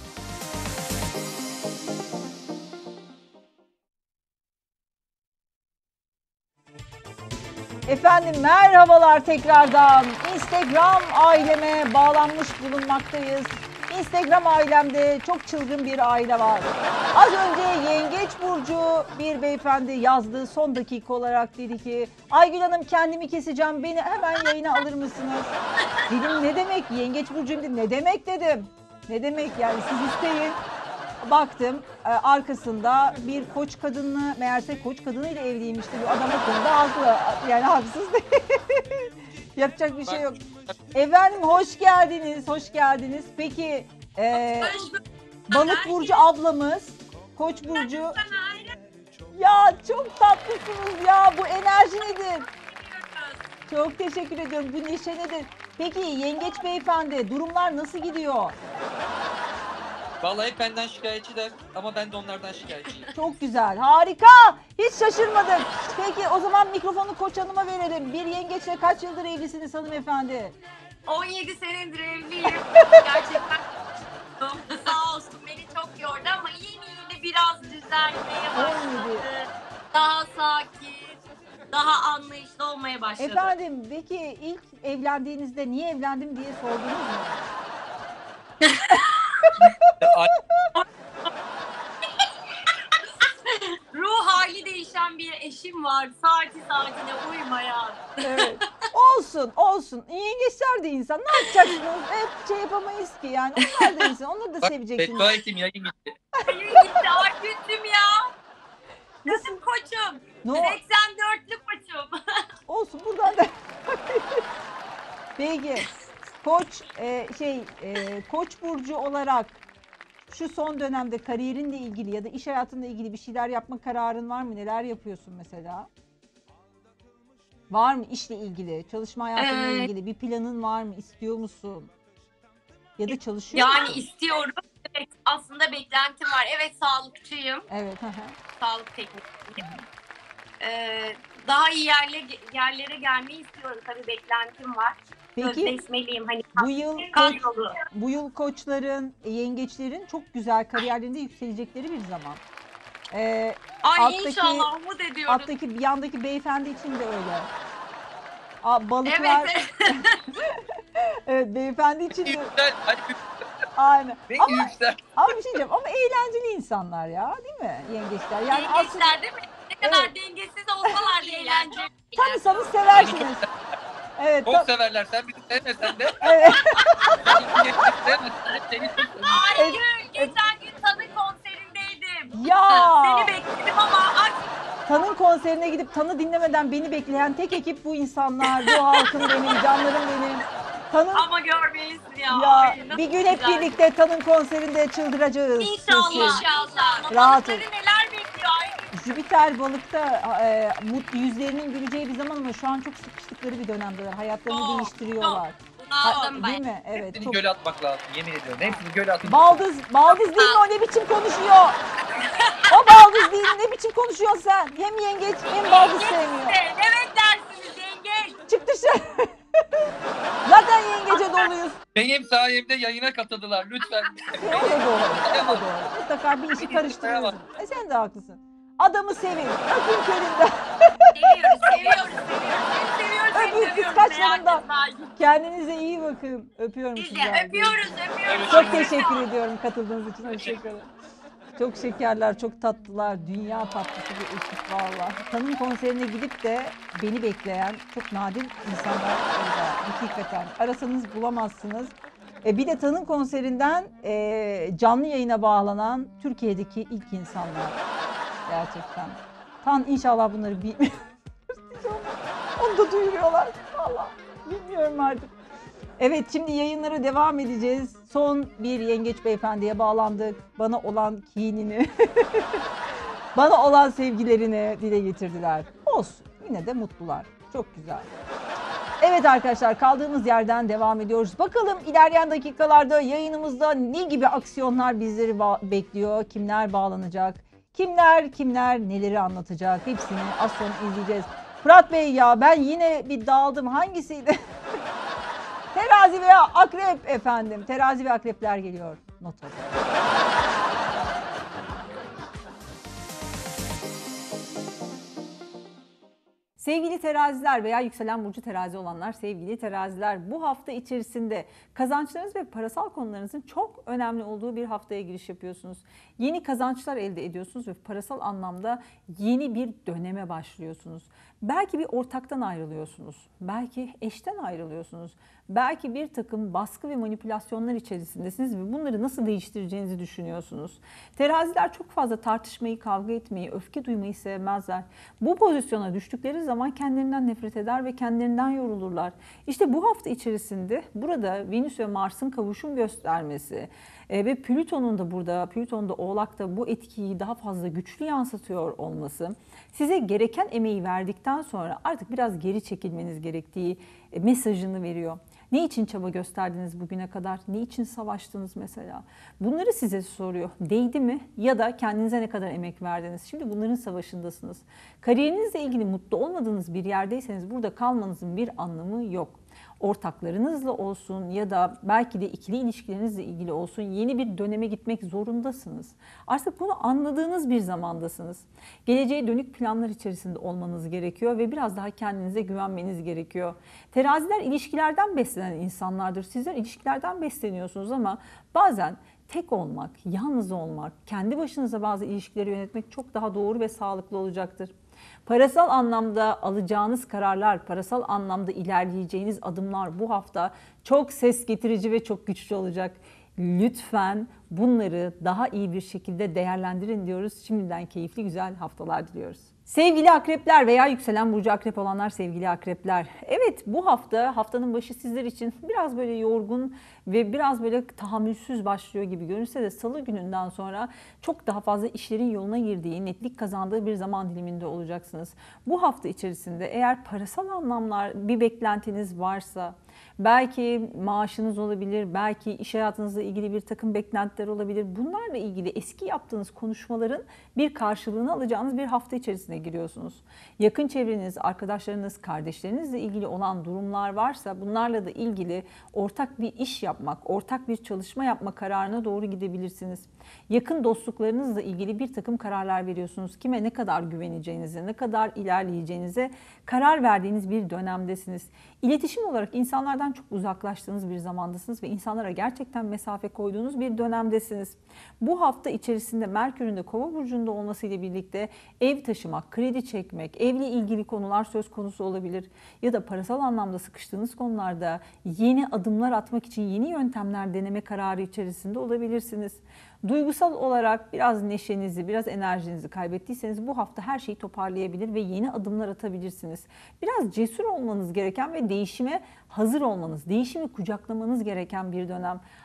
[SPEAKER 1] Efendim merhabalar tekrardan. Instagram aileme bağlanmış bulunmaktayız. Instagram ailemde çok çılgın bir aile var. Az önce Yengeç Burcu bir beyefendi yazdı son dakika olarak, dedi ki Aygül Hanım kendimi keseceğim, beni hemen yayına alır mısınız? Dedim ne demek Yengeç Burcu'yum dedi. Ne demek dedim. Ne demek yani, siz isteyin. Baktım arkasında bir koç kadını, meğerse koç kadınıyla evliymiş. Bu adam o konuda haklı. Yani haksız değil. Yapacak bir şey yok. Efendim hoş geldiniz, hoş geldiniz. Peki e, Balık Burcu ablamız, Koç Burcu. Ya çok tatlısınız ya, bu enerji nedir? Çok teşekkür ediyorum, bu neşe nedir? Peki Yengeç beyefendi, durumlar nasıl gidiyor?
[SPEAKER 7] Vallahi hep benden şikayetçiler ama ben de onlardan şikayetçiyim.
[SPEAKER 1] Çok güzel, harika. Hiç şaşırmadım. Peki o zaman mikrofonu Koç Hanım'a verelim. Bir yengeçle kaç yıldır evlisiniz hanımefendi?
[SPEAKER 5] on yedi senedir evliyim. Gerçekten sağ olsun beni çok yordu ama yeni yeni biraz düzelmeye başladı. Daha sakin, daha anlayışlı olmaya başladı.
[SPEAKER 1] Efendim peki ilk evlendiğinizde niye evlendim diye sordunuz mu?
[SPEAKER 5] Ruh hali değişen bir eşim var. Saati saatine uymayan.
[SPEAKER 1] Evet. Olsun, olsun. Yengeçler de insan. Ne yapacaksınız? Hep şey yapamayız ki yani. Onlar da insan. Onları da
[SPEAKER 7] Bak,
[SPEAKER 1] seveceksiniz.
[SPEAKER 7] beddua ettim, yayın gitti.
[SPEAKER 5] Hayır gitti. Ay güttüm ya.
[SPEAKER 1] Nasıl?
[SPEAKER 5] Kızım koçum.
[SPEAKER 1] Ne o-
[SPEAKER 5] seksen dörtlü koçum.
[SPEAKER 1] Olsun buradan da. Peki. Koç e, şey e, Koç burcu olarak şu son dönemde kariyerinle ilgili ya da iş hayatınla ilgili bir şeyler yapma kararın var mı? Neler yapıyorsun mesela? Var mı işle ilgili, çalışma hayatınla
[SPEAKER 5] Evet.
[SPEAKER 1] ilgili bir planın var mı? İstiyor musun? Ya da çalışıyor
[SPEAKER 5] Yani
[SPEAKER 1] musun?
[SPEAKER 5] istiyorum. Evet, aslında beklentim var. Evet sağlıkçıyım.
[SPEAKER 1] Evet. hı hı.
[SPEAKER 5] Sağlık teknisyeniyim. Ee, daha iyi yerle, yerlere gelmeyi istiyorum. Tabii beklentim var.
[SPEAKER 1] Peki
[SPEAKER 5] Sözleşmeliyim. Hani
[SPEAKER 1] bu yıl koç,
[SPEAKER 5] kadrolu.
[SPEAKER 1] bu yıl koçların, e, yengeçlerin çok güzel kariyerlerinde yükselecekleri bir zaman. Ee,
[SPEAKER 5] Ay
[SPEAKER 1] alttaki-
[SPEAKER 5] inşallah umut ediyorum.
[SPEAKER 1] alttaki bir yandaki beyefendi için de öyle. Aa, balıklar.
[SPEAKER 5] Evet.
[SPEAKER 1] Evet, beyefendi için de
[SPEAKER 7] Yüksel, hadi
[SPEAKER 1] aynen.
[SPEAKER 7] bir
[SPEAKER 1] Ama,
[SPEAKER 7] yüksel.
[SPEAKER 1] ama bir şey diyeceğim, ama eğlenceli insanlar ya, değil mi yengeçler? Yani aslında
[SPEAKER 5] Yengeçler değil mi? Ne kadar
[SPEAKER 1] Evet.
[SPEAKER 5] dengesiz olsalar da eğlenceli.
[SPEAKER 1] tanısanız seversiniz. Evet,
[SPEAKER 7] Çok
[SPEAKER 1] ta-
[SPEAKER 7] severler. Sen bizi sevmesen de.
[SPEAKER 1] evet.
[SPEAKER 7] Sen bizi sevmesen de seni çok seviyorum.
[SPEAKER 5] Ay geçen gün Tanı konserindeydim.
[SPEAKER 1] Ya
[SPEAKER 5] Seni bekledim ama ay,
[SPEAKER 1] Tan'ın konserine gidip Tan'ı dinlemeden beni bekleyen tek ekip bu insanlar. Bu halkım benim, canlarım benim. Tan'ın
[SPEAKER 5] ama görmeyiz ya.
[SPEAKER 1] ya
[SPEAKER 5] Ay, nasıl
[SPEAKER 1] bir gün hep
[SPEAKER 5] güzel.
[SPEAKER 1] birlikte Tan'ın konserinde çıldıracağız.
[SPEAKER 5] İnşallah.
[SPEAKER 1] kesin.
[SPEAKER 5] İnşallah.
[SPEAKER 1] Rahat
[SPEAKER 5] Balıkları neler bekliyor ay.
[SPEAKER 1] Jüpiter balıkta e, mutlu yüzlerinin güleceği bir zaman ama şu an çok sıkıştıkları bir dönemdeler. Hayatlarını
[SPEAKER 5] Çok,
[SPEAKER 1] değiştiriyorlar.
[SPEAKER 5] Bunaldım
[SPEAKER 1] Ha, değil
[SPEAKER 5] ben.
[SPEAKER 1] mi? Evet.
[SPEAKER 7] Hepsini
[SPEAKER 1] Çok...
[SPEAKER 7] göle atmak lazım. Yemin ediyorum. Hepsini göle atın.
[SPEAKER 1] Baldız, baldız değil mi o, ne biçim konuşuyor? O baldız değil, ne biçim konuşuyorsun sen? Hem yengeç hem baldız sevmiyor.
[SPEAKER 5] Evet dersiniz yengeç.
[SPEAKER 1] Çık dışarı. Zaten yengece doluyuz.
[SPEAKER 7] Benim sayemde yayına katıldılar lütfen.
[SPEAKER 1] O da doğru. O da doğru. Mutlaka bir işi karıştırıyorsun. E sen de haklısın. Adamı sevin. Öpün kelinden.
[SPEAKER 5] Seviyoruz, seviyoruz, seviyoruz. Hem seviyoruz hem
[SPEAKER 1] Öpün
[SPEAKER 5] seviyoruz.
[SPEAKER 1] kıskaçlarından.
[SPEAKER 5] merak etme.
[SPEAKER 1] Kendinize iyi bakın. Öpüyorum
[SPEAKER 5] Biz
[SPEAKER 1] sizi.
[SPEAKER 5] de öpüyoruz, öpüyoruz.
[SPEAKER 1] Çok teşekkür ediyorum katıldığınız için. Hoşçakalın. Çok şekerler, çok tatlılar. Dünya tatlısı bir ekip valla. Tanım konserine gidip de beni bekleyen çok nadir insanlar orada. Hakikaten. Arasanız bulamazsınız. E bir de Tanım konserinden e, canlı yayına bağlanan Türkiye'deki ilk insanlar. Gerçekten. Tan inşallah bunları bilmiyoruz. Onu da duyuruyorlar. Valla bilmiyorum artık. Evet, şimdi yayınlara devam edeceğiz. Son bir yengeç beyefendiye bağlandık. Bana olan kinini, bana olan sevgilerini dile getirdiler. Olsun, yine de mutlular. Çok güzel. Evet arkadaşlar, kaldığımız yerden devam ediyoruz. Bakalım ilerleyen dakikalarda yayınımızda ne gibi aksiyonlar bizleri bekliyor? Kimler bağlanacak? Kimler kimler neleri anlatacak? Hepsini az sonra izleyeceğiz. Fırat Bey ya ben yine bir dağıldım. Hangisiydi? Terazi veya akrep efendim. Terazi ve akrepler geliyor. Not alın. Sevgili teraziler veya yükselen burcu terazi olanlar, sevgili teraziler, bu hafta içerisinde kazançlarınız ve parasal konularınızın çok önemli olduğu bir haftaya giriş yapıyorsunuz. Yeni kazançlar elde ediyorsunuz ve parasal anlamda yeni bir döneme başlıyorsunuz. Belki bir ortaktan ayrılıyorsunuz, belki eşten ayrılıyorsunuz, belki bir takım baskı ve manipülasyonlar içerisindesiniz ve bunları nasıl değiştireceğinizi düşünüyorsunuz. Teraziler çok fazla tartışmayı, kavga etmeyi, öfke duymayı sevmezler. Bu pozisyona düştükleri zaman kendilerinden nefret eder ve kendilerinden yorulurlar. İşte bu hafta içerisinde burada Venüs ve Mars'ın kavuşum göstermesi e, ve Plüton'un da burada, Plüton da Oğlak'ta bu etkiyi daha fazla güçlü yansıtıyor olması size gereken emeği verdikten sonra artık biraz geri çekilmeniz gerektiği e, mesajını veriyor. Ne için çaba gösterdiniz bugüne kadar? Ne için savaştınız mesela? Bunları size soruyor. Değdi mi? Ya da kendinize ne kadar emek verdiniz? Şimdi bunların savaşındasınız. Kariyerinizle ilgili mutlu olmadığınız bir yerdeyseniz burada kalmanızın bir anlamı yok. Ortaklarınızla olsun ya da belki de ikili ilişkilerinizle ilgili olsun yeni bir döneme gitmek zorundasınız. Artık bunu anladığınız bir zamandasınız. Geleceğe dönük planlar içerisinde olmanız gerekiyor ve biraz daha kendinize güvenmeniz gerekiyor. Teraziler ilişkilerden beslenen insanlardır. Sizler ilişkilerden besleniyorsunuz ama bazen tek olmak, yalnız olmak, kendi başınıza bazı ilişkileri yönetmek çok daha doğru ve sağlıklı olacaktır. Parasal anlamda alacağınız kararlar, parasal anlamda ilerleyeceğiniz adımlar bu hafta çok ses getirici ve çok güçlü olacak. Lütfen bunları daha iyi bir şekilde değerlendirin diyoruz. Şimdiden keyifli, güzel haftalar diliyoruz. Sevgili akrepler veya yükselen burcu akrep olanlar, sevgili akrepler. Evet, bu hafta haftanın başı sizler için biraz böyle yorgun ve biraz böyle tahammülsüz başlıyor gibi görünse de salı gününden sonra çok daha fazla işlerin yoluna girdiği, netlik kazandığı bir zaman diliminde olacaksınız. Bu hafta içerisinde eğer parasal anlamlar bir beklentiniz varsa, belki maaşınız olabilir, belki iş hayatınızla ilgili bir takım beklentiler olabilir. Bunlarla ilgili eski yaptığınız konuşmaların bir karşılığını alacağınız bir hafta içerisine giriyorsunuz. Yakın çevreniz, arkadaşlarınız, kardeşlerinizle ilgili olan durumlar varsa bunlarla da ilgili ortak bir iş yapmak, ortak bir çalışma yapma kararına doğru gidebilirsiniz. Yakın dostluklarınızla ilgili bir takım kararlar veriyorsunuz. Kime ne kadar güveneceğinize, ne kadar ilerleyeceğinize karar verdiğiniz bir dönemdesiniz. İletişim olarak insanlardan çok uzaklaştığınız bir zamandasınız ve insanlara gerçekten mesafe koyduğunuz bir dönemdesiniz. Bu hafta içerisinde Merkür'ün de Kova burcunda olmasıyla birlikte ev taşımak, kredi çekmek, evle ilgili konular söz konusu olabilir. Ya da parasal anlamda sıkıştığınız konularda yeni adımlar atmak için yeni yöntemler deneme kararı içerisinde olabilirsiniz. Duygusal olarak biraz neşenizi, biraz enerjinizi kaybettiyseniz bu hafta her şeyi toparlayabilir ve yeni adımlar atabilirsiniz. Biraz cesur olmanız gereken ve değişime hazır olmanız, değişimi kucaklamanız gereken bir dönem.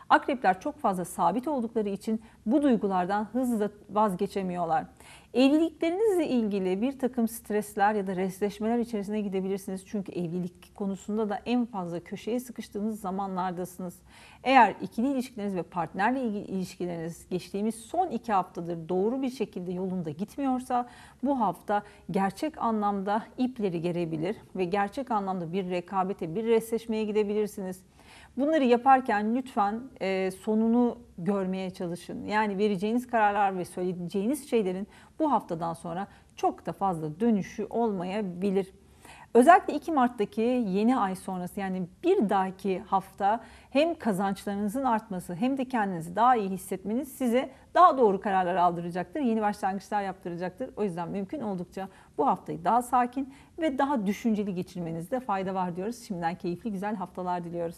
[SPEAKER 1] Akrepler çok fazla sabit oldukları için bu duygulardan hızla vazgeçemiyorlar. Evliliklerinizle ilgili bir takım stresler ya da resleşmeler içerisine gidebilirsiniz. Çünkü evlilik konusunda da en fazla köşeye sıkıştığınız zamanlardasınız. Eğer ikili ilişkileriniz ve partnerle ilgili ilişkileriniz geçtiğimiz son iki haftadır doğru bir şekilde yolunda gitmiyorsa bu hafta gerçek anlamda ipleri gerebilir ve gerçek anlamda bir rekabete, bir resleşmeye gidebilirsiniz. Bunları yaparken lütfen e, sonunu görmeye çalışın. Yani vereceğiniz kararlar ve söyleyeceğiniz şeylerin bu haftadan sonra çok da fazla dönüşü olmayabilir. Özellikle iki Mart'taki yeni ay sonrası, yani bir dahaki hafta hem kazançlarınızın artması hem de kendinizi daha iyi hissetmeniz size daha doğru kararlar aldıracaktır. Yeni başlangıçlar yaptıracaktır. O yüzden mümkün oldukça bu haftayı daha sakin ve daha düşünceli geçirmenizde fayda var diyoruz. Şimdiden keyifli güzel haftalar diliyoruz.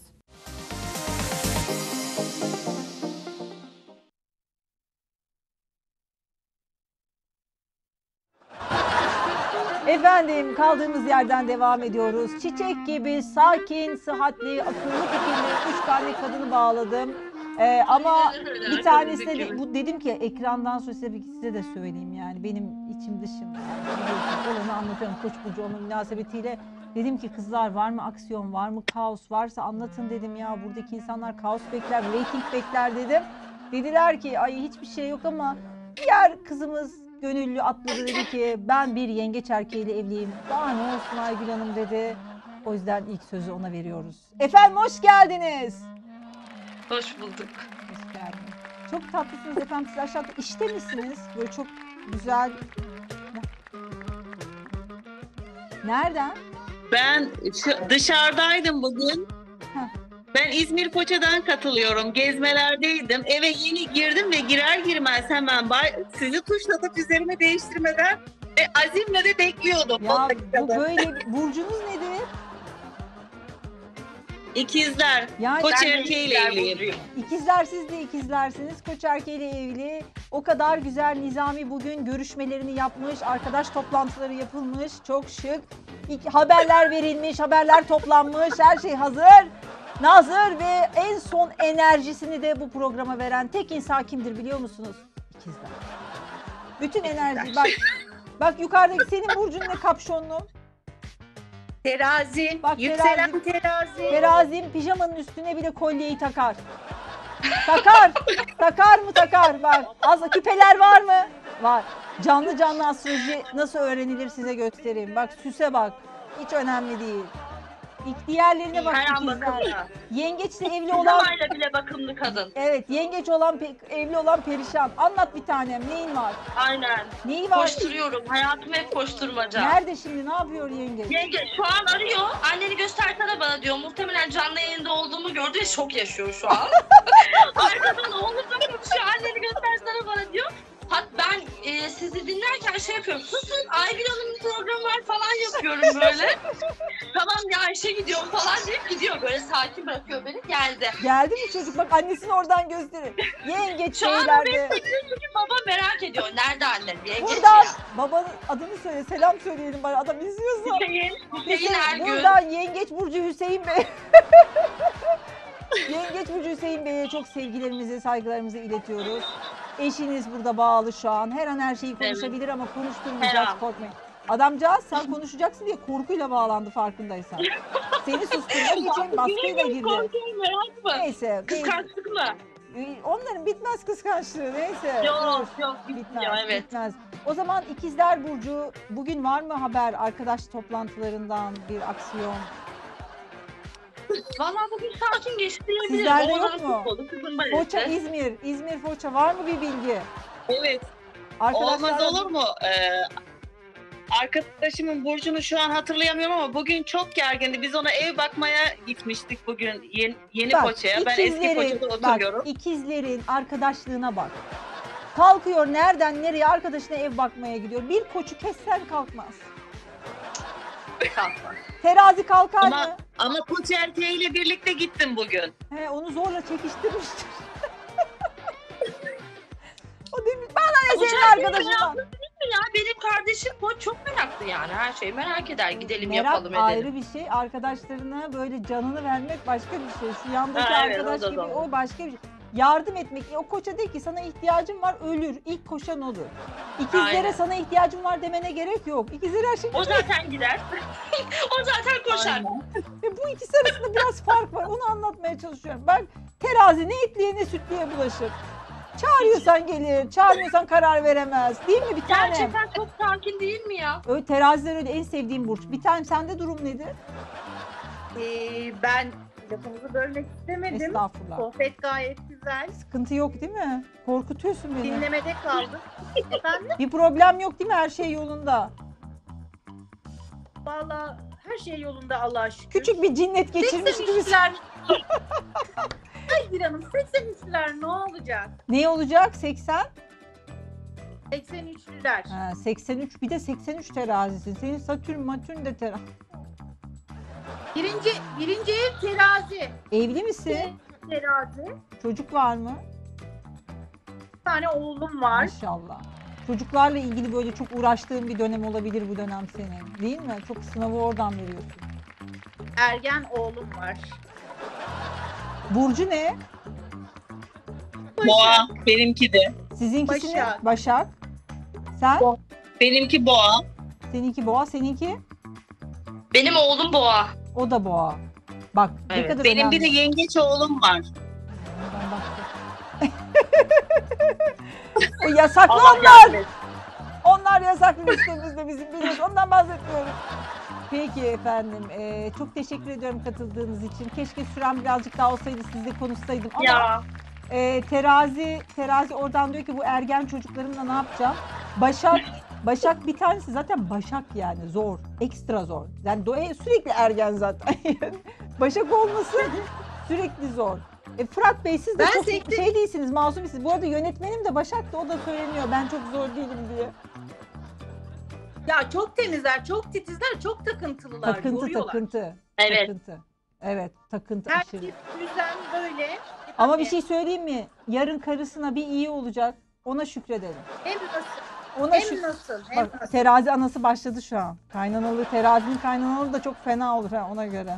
[SPEAKER 1] Efendim, kaldığımız yerden devam ediyoruz. Çiçek gibi sakin, sıhhatli, akıllı fikirli üç tane kadını bağladım. Ee, ama bir tanesi de, bu dedim ki ekrandan sonra size, size de söyleyeyim yani benim içim dışım. Yani olanı anlatıyorum Koç burcu olma münasebetiyle. Dedim ki kızlar, var mı aksiyon, var mı kaos, varsa anlatın dedim ya, buradaki insanlar kaos bekler, reyting bekler dedim. Dediler ki ay hiçbir şey yok, ama diğer kızımız gönüllü atladı, dedi ki ben bir yengeç erkeğiyle evliyim. Daha ne olsun Aygül Hanım dedi. O yüzden ilk sözü ona veriyoruz. Efendim hoş geldiniz.
[SPEAKER 8] Hoş bulduk.
[SPEAKER 1] Hoş geldiniz. Çok tatlısınız efendim. Siz aşağıda işte misiniz? Böyle çok güzel. Nereden?
[SPEAKER 8] Ben şu- dışarıdaydım bugün.
[SPEAKER 1] Heh.
[SPEAKER 8] Ben İzmir Foça'dan katılıyorum. Gezmelerdeydim. Eve yeni girdim ve girer girmez hemen bay- sizi tuşlatıp üzerime değiştirmeden e, azimle de bekliyordum.
[SPEAKER 1] Ya
[SPEAKER 8] on
[SPEAKER 1] bu
[SPEAKER 8] dakikada.
[SPEAKER 1] böyle, burcunuz nedir?
[SPEAKER 8] İkizler.
[SPEAKER 1] Yani
[SPEAKER 8] Koç
[SPEAKER 1] ben de
[SPEAKER 8] erkeğiyle evliyim.
[SPEAKER 1] İkizler, siz de ikizlersiniz. Koç erkeğiyle evli. O kadar güzel. Nizami bugün görüşmelerini yapmış. Arkadaş toplantıları yapılmış. Çok şık. İlk haberler verilmiş. Haberler toplanmış. Her şey hazır. Nazır ve en son enerjisini de bu programa veren tek insan kimdir biliyor musunuz? İkizler. Bütün enerji. Bak, bak yukarıdaki senin burcun ne kapşonlu?
[SPEAKER 8] Terazi.
[SPEAKER 1] Bak,
[SPEAKER 8] Yükselen
[SPEAKER 1] terazi.
[SPEAKER 8] terazi.
[SPEAKER 1] Terazim pijamanın üstüne bile kolyeyi takar. Takar. Takar mı takar. Bak az küpeler var mı? Var. Canlı canlı astroloji nasıl öğrenilir size göstereyim. Bak süse bak. Hiç önemli değil. İlk diğerlerine bak
[SPEAKER 8] Her an
[SPEAKER 1] ikizler.
[SPEAKER 8] bakımlı.
[SPEAKER 1] Yengeçle evli olan,
[SPEAKER 8] Pijamayla bile bakımlı kadın.
[SPEAKER 1] evet yengeç olan pe- evli olan perişan. Anlat bir tanem, neyin var?
[SPEAKER 8] Aynen.
[SPEAKER 1] Neyi var?
[SPEAKER 8] Koşturuyorum. Hayatım hep koşturmaca.
[SPEAKER 1] Nerede şimdi, ne yapıyor yengeç?
[SPEAKER 8] Yenge şu an arıyor. Anneni göstersene bana diyor. Muhtemelen canlı yayında olduğumu gördü ve şok yaşıyor şu an. Arkadan oğlumla konuşuyor. Anneni göstersene bana diyor. Hat ben e, sizi dinlerken şey yapıyorum. Susun, Aygül Hanım'ın programı var falan yapıyorum böyle. Tamam ya Ayşe gidiyorum falan deyip gidiyor. Böyle sakin bırakıyor beni. Geldi.
[SPEAKER 1] Geldi mi çocuk? Bak annesini oradan gösterin. Yengeç
[SPEAKER 8] Şu an
[SPEAKER 1] şeylerde.
[SPEAKER 8] çünkü baba merak ediyor. Nerede annem? Yengeç
[SPEAKER 1] Buradan
[SPEAKER 8] ya.
[SPEAKER 1] babanın adını söyle, selam söyleyelim bari, adam izliyorsa.
[SPEAKER 8] Hüseyin, Hüseyin Ergün.
[SPEAKER 1] Buradan Yengeç Burcu Hüseyin Bey. Yengeç Burcu Hüseyin Bey'e çok sevgilerimizi, saygılarımızı iletiyoruz. Eşiniz burada bağlı şu an. Her an her şeyi konuşabilir ama
[SPEAKER 8] Her
[SPEAKER 1] konuşturmayacağız,
[SPEAKER 8] an.
[SPEAKER 1] korkmayın. Adamcağız sen konuşacaksın diye korkuyla bağlandı farkındaysan. Seni susturmak için baskıyla girdi.
[SPEAKER 8] Korkuyorum, merak mı?
[SPEAKER 1] Neyse. neyse.
[SPEAKER 8] Kıskançlık mı?
[SPEAKER 1] Onların bitmez kıskançlığı, neyse.
[SPEAKER 8] Yok
[SPEAKER 1] Dur.
[SPEAKER 8] yok
[SPEAKER 1] Bitmez,
[SPEAKER 8] bitmiyor evet.
[SPEAKER 1] bitmez. O zaman İkizler Burcu, bugün var mı haber arkadaş toplantılarından bir aksiyon?
[SPEAKER 8] Vallahi bugün sakin geçti diyebilirim.
[SPEAKER 1] Sizlerde yok
[SPEAKER 8] Oğlanın
[SPEAKER 1] mu?
[SPEAKER 8] futbolu, kızın balesi.
[SPEAKER 1] Foça, İzmir, İzmir Foça var mı bir bilgi?
[SPEAKER 8] Evet.
[SPEAKER 1] Arkadaşlar,
[SPEAKER 8] Olmaz olur mu? Ee, arkadaşımın burcunu şu an hatırlayamıyorum ama bugün çok gergindi. Biz ona ev bakmaya gitmiştik bugün yeni, yeni
[SPEAKER 1] Bak,
[SPEAKER 8] Foça'ya. Ben eski
[SPEAKER 1] ikizlerin-
[SPEAKER 8] Foça'da oturuyorum.
[SPEAKER 1] Bak, ikizlerin arkadaşlığına bak. Kalkıyor nereden nereye arkadaşına ev bakmaya gidiyor. Bir koçu kessen kalkmaz.
[SPEAKER 8] Kalkma.
[SPEAKER 1] Terazi kalkar
[SPEAKER 8] Ama,
[SPEAKER 1] mı?
[SPEAKER 8] ama Koç erkeğiyle birlikte gittim bugün.
[SPEAKER 1] He, onu zorla çekiştirmiştir. O demiş bana ne
[SPEAKER 8] Koç
[SPEAKER 1] senin
[SPEAKER 8] erkeği
[SPEAKER 1] arkadaşından.
[SPEAKER 8] Ya benim kardeşim kardeşim bu çok meraklı yani. Her şeyi merak eder. Gidelim
[SPEAKER 1] Merak
[SPEAKER 8] yapalım edelim.
[SPEAKER 1] ayrı bir şey. Arkadaşlarına böyle canını vermek başka bir şey. Şu yandaki
[SPEAKER 8] Ha, evet,
[SPEAKER 1] arkadaş
[SPEAKER 8] o da
[SPEAKER 1] gibi
[SPEAKER 8] doğru.
[SPEAKER 1] o başka bir şey. Yardım etmek. O koça de ki sana ihtiyacım var, ölür. İlk koşan odur. İkizlere
[SPEAKER 8] Aynen.
[SPEAKER 1] sana ihtiyacım var demene gerek yok. İkizler her şey.
[SPEAKER 8] O zaten gider. O zaten koşar.
[SPEAKER 1] Ve bu ikisi arasında biraz fark var. Onu anlatmaya çalışıyorum. Ben terazi ne etliye ne sütlüye bulaşır. Çağırıyorsan gelir, çağırmıyorsan karar veremez. Değil mi bir tane?
[SPEAKER 8] Gerçekten çok sakin değil mi ya?
[SPEAKER 1] Öyle teraziler öyle en sevdiğim burç. Bir tane sende durum nedir?
[SPEAKER 9] Ee, ben lafınızı bölmek istemedim.
[SPEAKER 1] Estağfurullah.
[SPEAKER 9] Sohbet gayet güzel.
[SPEAKER 1] Sıkıntı yok değil mi? Korkutuyorsun beni.
[SPEAKER 9] Dinlemede kaldım. Efendim?
[SPEAKER 1] Bir problem yok değil mi? Her şey yolunda.
[SPEAKER 9] Valla her şey yolunda Allah'a şükür.
[SPEAKER 1] Küçük bir cinnet geçirmiş
[SPEAKER 9] seksen
[SPEAKER 1] gibi.
[SPEAKER 9] üçler. Ay bir hanım seksen üçler ne olacak?
[SPEAKER 1] Ne olacak? seksen?
[SPEAKER 9] seksen üçlüler.
[SPEAKER 1] Ha, seksen üç. Bir de seksen üç terazisin. Senin Satürn, Matürn de terazi.
[SPEAKER 9] Birinci, birinci ev terazi.
[SPEAKER 1] Evli misin?
[SPEAKER 9] Terazi.
[SPEAKER 1] Çocuk var mı?
[SPEAKER 9] Bir tane oğlum var.
[SPEAKER 1] Maşallah. Çocuklarla ilgili böyle çok uğraştığın bir dönem olabilir bu dönem senin. Değil mi? Çok sınavı oradan veriyorsun.
[SPEAKER 9] Ergen oğlum var.
[SPEAKER 1] Burcu ne?
[SPEAKER 10] Boğa. Benimki de.
[SPEAKER 1] Sizinkisi ne?
[SPEAKER 9] Başak.
[SPEAKER 1] Başak. Sen?
[SPEAKER 10] Boğa. Benimki boğa.
[SPEAKER 1] Seninki boğa, seninki?
[SPEAKER 8] Benim oğlum boğa.
[SPEAKER 1] O da boğa. Bak ne
[SPEAKER 8] Evet.
[SPEAKER 1] kadar
[SPEAKER 10] Benim
[SPEAKER 1] önemli.
[SPEAKER 10] bir de yengeç oğlum var.
[SPEAKER 1] Ben baktım. O yasaklı
[SPEAKER 8] Allah
[SPEAKER 1] onlar.
[SPEAKER 8] yardım etsin.
[SPEAKER 1] Onlar yasaklı listemizde bizim biliyoruz. Ondan bahsetmiyorum. Peki efendim. eee, çok teşekkür ediyorum katıldığınız için. Keşke sürem birazcık daha olsaydı sizle konuşsaydım ama
[SPEAKER 8] Ya.
[SPEAKER 1] eee, terazi terazi oradan diyor ki bu ergen çocuklarımla ne yapacağım? Başak Başak bir tanesi zaten Başak yani zor. Ekstra zor. Yani doğa sürekli ergen zaten. Başak olması sürekli zor. E, Fırat Bey siz de
[SPEAKER 9] Ben
[SPEAKER 1] çok
[SPEAKER 9] sekte-
[SPEAKER 1] şey değilsiniz, masum değilsiniz. Bu arada yönetmenim de Başak da o da söyleniyor. Ben çok zor değilim diye.
[SPEAKER 9] Ya çok temizler, çok titizler, çok takıntılılar.
[SPEAKER 1] Takıntı
[SPEAKER 9] yoruyorlar.
[SPEAKER 1] takıntı.
[SPEAKER 8] Evet.
[SPEAKER 1] Takıntı. Evet takıntı
[SPEAKER 9] Her
[SPEAKER 1] aşırı.
[SPEAKER 9] tip düzen böyle.
[SPEAKER 1] Ama bir şey söyleyeyim mi? Yarın karısına bir iyi olacak. Ona şükredelim.
[SPEAKER 9] Hem nasıl,
[SPEAKER 1] Ona
[SPEAKER 9] hem
[SPEAKER 1] şük-
[SPEAKER 9] nasıl, hem
[SPEAKER 1] Bak
[SPEAKER 9] nasıl.
[SPEAKER 1] terazi anası başladı şu an. Kaynanalı, terazinin kaynanalı da çok fena olur ha ona göre.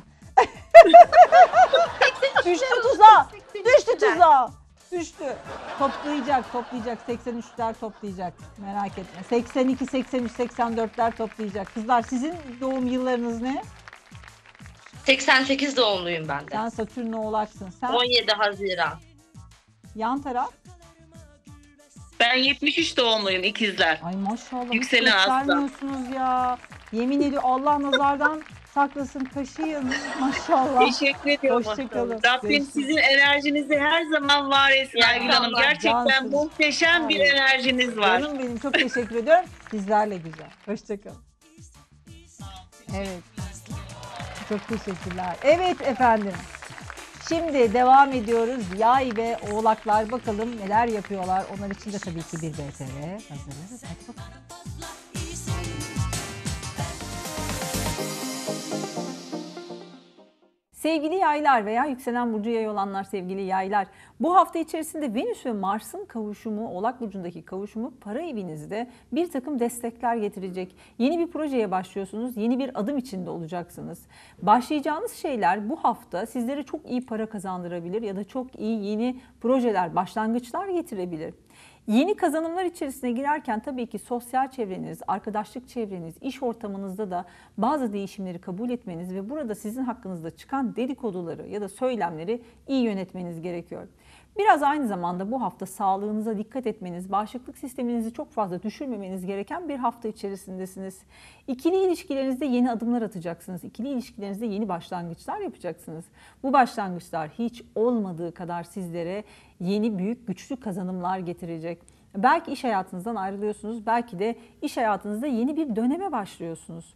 [SPEAKER 1] Düştü tuzağa. Düştü tuzağa. Düştü. Toplayacak, toplayacak. seksen üçler toplayacak. Merak etme. seksen iki, seksen üç, seksen dörtler toplayacak. Kızlar sizin doğum yıllarınız ne?
[SPEAKER 8] seksen sekiz doğumluyum ben de.
[SPEAKER 1] Sen Satürn oğlaksın. Sen
[SPEAKER 8] on yedi Haziran.
[SPEAKER 1] yan taraf.
[SPEAKER 10] Ben yetmiş üç doğumluyum, ikizler.
[SPEAKER 1] Ay maşallah. hiç
[SPEAKER 10] Yükselen aslan.
[SPEAKER 1] göstermiyorsunuz ya. Yemin ediyorum Allah nazardan saklasın. Kaşıyın. Maşallah.
[SPEAKER 10] Teşekkür ediyorum.
[SPEAKER 1] Hoşçakalın.
[SPEAKER 10] Rabbim
[SPEAKER 1] Görüşürüz.
[SPEAKER 10] sizin enerjinizi her zaman var etsin
[SPEAKER 8] İyi
[SPEAKER 10] Aygül Hanım.
[SPEAKER 8] akşamlar.
[SPEAKER 10] Gerçekten
[SPEAKER 1] Cansınız.
[SPEAKER 10] muhteşem bir
[SPEAKER 1] Ay.
[SPEAKER 10] enerjiniz var.
[SPEAKER 1] Canım benim çok teşekkür ediyorum. Sizlerle güzel. Hoşçakalın. Evet. Çok teşekkürler. Evet efendim. Şimdi devam ediyoruz. Yay ve oğlaklar bakalım neler yapıyorlar. Onlar için de tabii ki bir B T V hazırız. Hadi bakalım. Sevgili yaylar veya yükselen burcu yay olanlar, sevgili yaylar. Bu hafta içerisinde Venüs ve Mars'ın kavuşumu, Oğlak Burcu'ndaki kavuşumu para evinizde bir takım destekler getirecek. Yeni bir projeye başlıyorsunuz, yeni bir adım içinde olacaksınız. Başlayacağınız şeyler bu hafta sizlere çok iyi para kazandırabilir ya da çok iyi yeni projeler, başlangıçlar getirebilir. Yeni kazanımlar içerisine girerken tabii ki sosyal çevreniz, arkadaşlık çevreniz, iş ortamınızda da bazı değişimleri kabul etmeniz ve burada sizin hakkınızda çıkan dedikoduları ya da söylemleri iyi yönetmeniz gerekiyor. Biraz aynı zamanda bu hafta sağlığınıza dikkat etmeniz, bağışıklık sisteminizi çok fazla düşürmemeniz gereken bir hafta içerisindesiniz. İkili ilişkilerinizde yeni adımlar atacaksınız. İkili ilişkilerinizde yeni başlangıçlar yapacaksınız. Bu başlangıçlar hiç olmadığı kadar sizlere yeni büyük güçlü kazanımlar getirecek. Belki iş hayatınızdan ayrılıyorsunuz, belki de iş hayatınızda yeni bir döneme başlıyorsunuz.